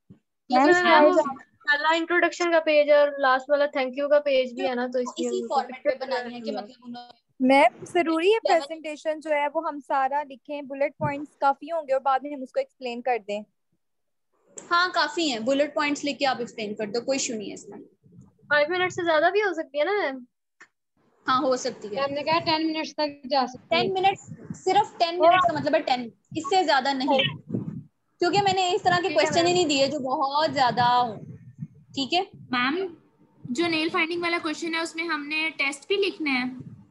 हो। पहला इंट्रोडक्शन का पेज और लास्ट वाला थैंक यू का पेज भी है ना, तो इसी फॉर्मेट पे बनानी है कि मतलब उन्होंने मैम जरूरी है प्रेजेंटेशन जो है वो हम सारा लिखें, बुलेट पॉइंट्स काफी होंगे और बाद में हम उसको एक्सप्लेन कर दें? हाँ काफी है, बुलेट पॉइंट्स लेके आप एक्सप्लेन कर दो, कोई इशू नहीं है इसमें। फाइव मिनट से ज्यादा भी हो सकती है ना मैम? हाँ हो सकती है, हमने कहा टेन मिनट्स तक जा सकती है। टेन मिनट सिर्फ टेन मिनट का मतलब है टेन, इससे ज्यादा नहीं, क्योंकि मैंने इस तरह के क्वेश्चन ही नहीं दिए जो बहुत ज्यादा हो। ठीक है मैम जो नेल फाइंडिंग वाला क्वेश्चन है उसमें हमने टेस्ट भी लिखने हैं?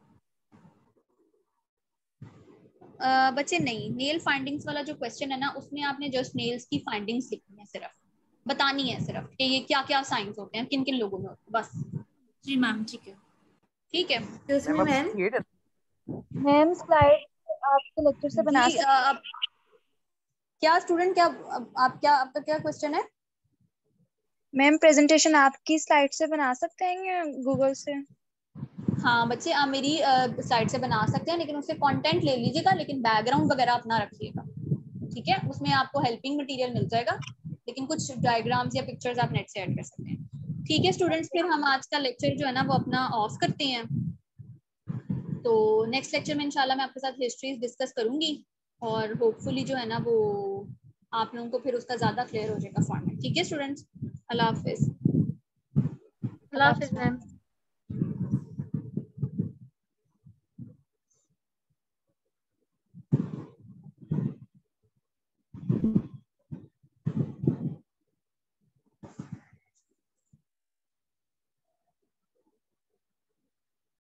uh, बच्चे नहीं, नेल फाइंडिंग्स वाला जो क्वेश्चन है ना उसमें आपने जस्ट नेल्स की फाइंडिंग्स लिखनी है, सिर्फ बतानी है सिर्फ कि ये क्या क्या साइंस होते हैं, किन किन लोगों में होते हैं, बस। जी मैम ठीक है ठीक है मैम मैम स्लाइड आपके लेक्चर से बना सकते हैं? क्या स्टूडेंट क्या आप क्या आपका क्या क्वेश्चन है? मैम प्रेजेंटेशन आपकी स्लाइड से बना सकते हैं या गूगल से? हाँ बच्चे आप मेरी साइड से बना सकते हैं, लेकिन उससे कंटेंट ले लीजिएगा, लेकिन बैकग्राउंड वगैरह अपना रखिएगा, ठीक है? उसमें आपको हेल्पिंग मटेरियल मिल जाएगा, लेकिन कुछ डायग्राम्स या पिक्चर्स आप नेट से ऐड कर सकते हैं। ठीक है स्टूडेंट्स, फिर हम आज का लेक्चर जो है ना वो अपना ऑफ करते हैं, तो नेक्स्ट लेक्चर में इंशाल्लाह मैं आपके साथ हिस्ट्रीज डिस्कस करूंगी और होपफुली जो है ना वो आप लोगों को फिर उसका ज्यादा क्लियर हो जाएगा फॉर्मेट। ठीक है स्टूडेंट्स, अल्लाह हाफिज। अल्लाह हाफिज मैम।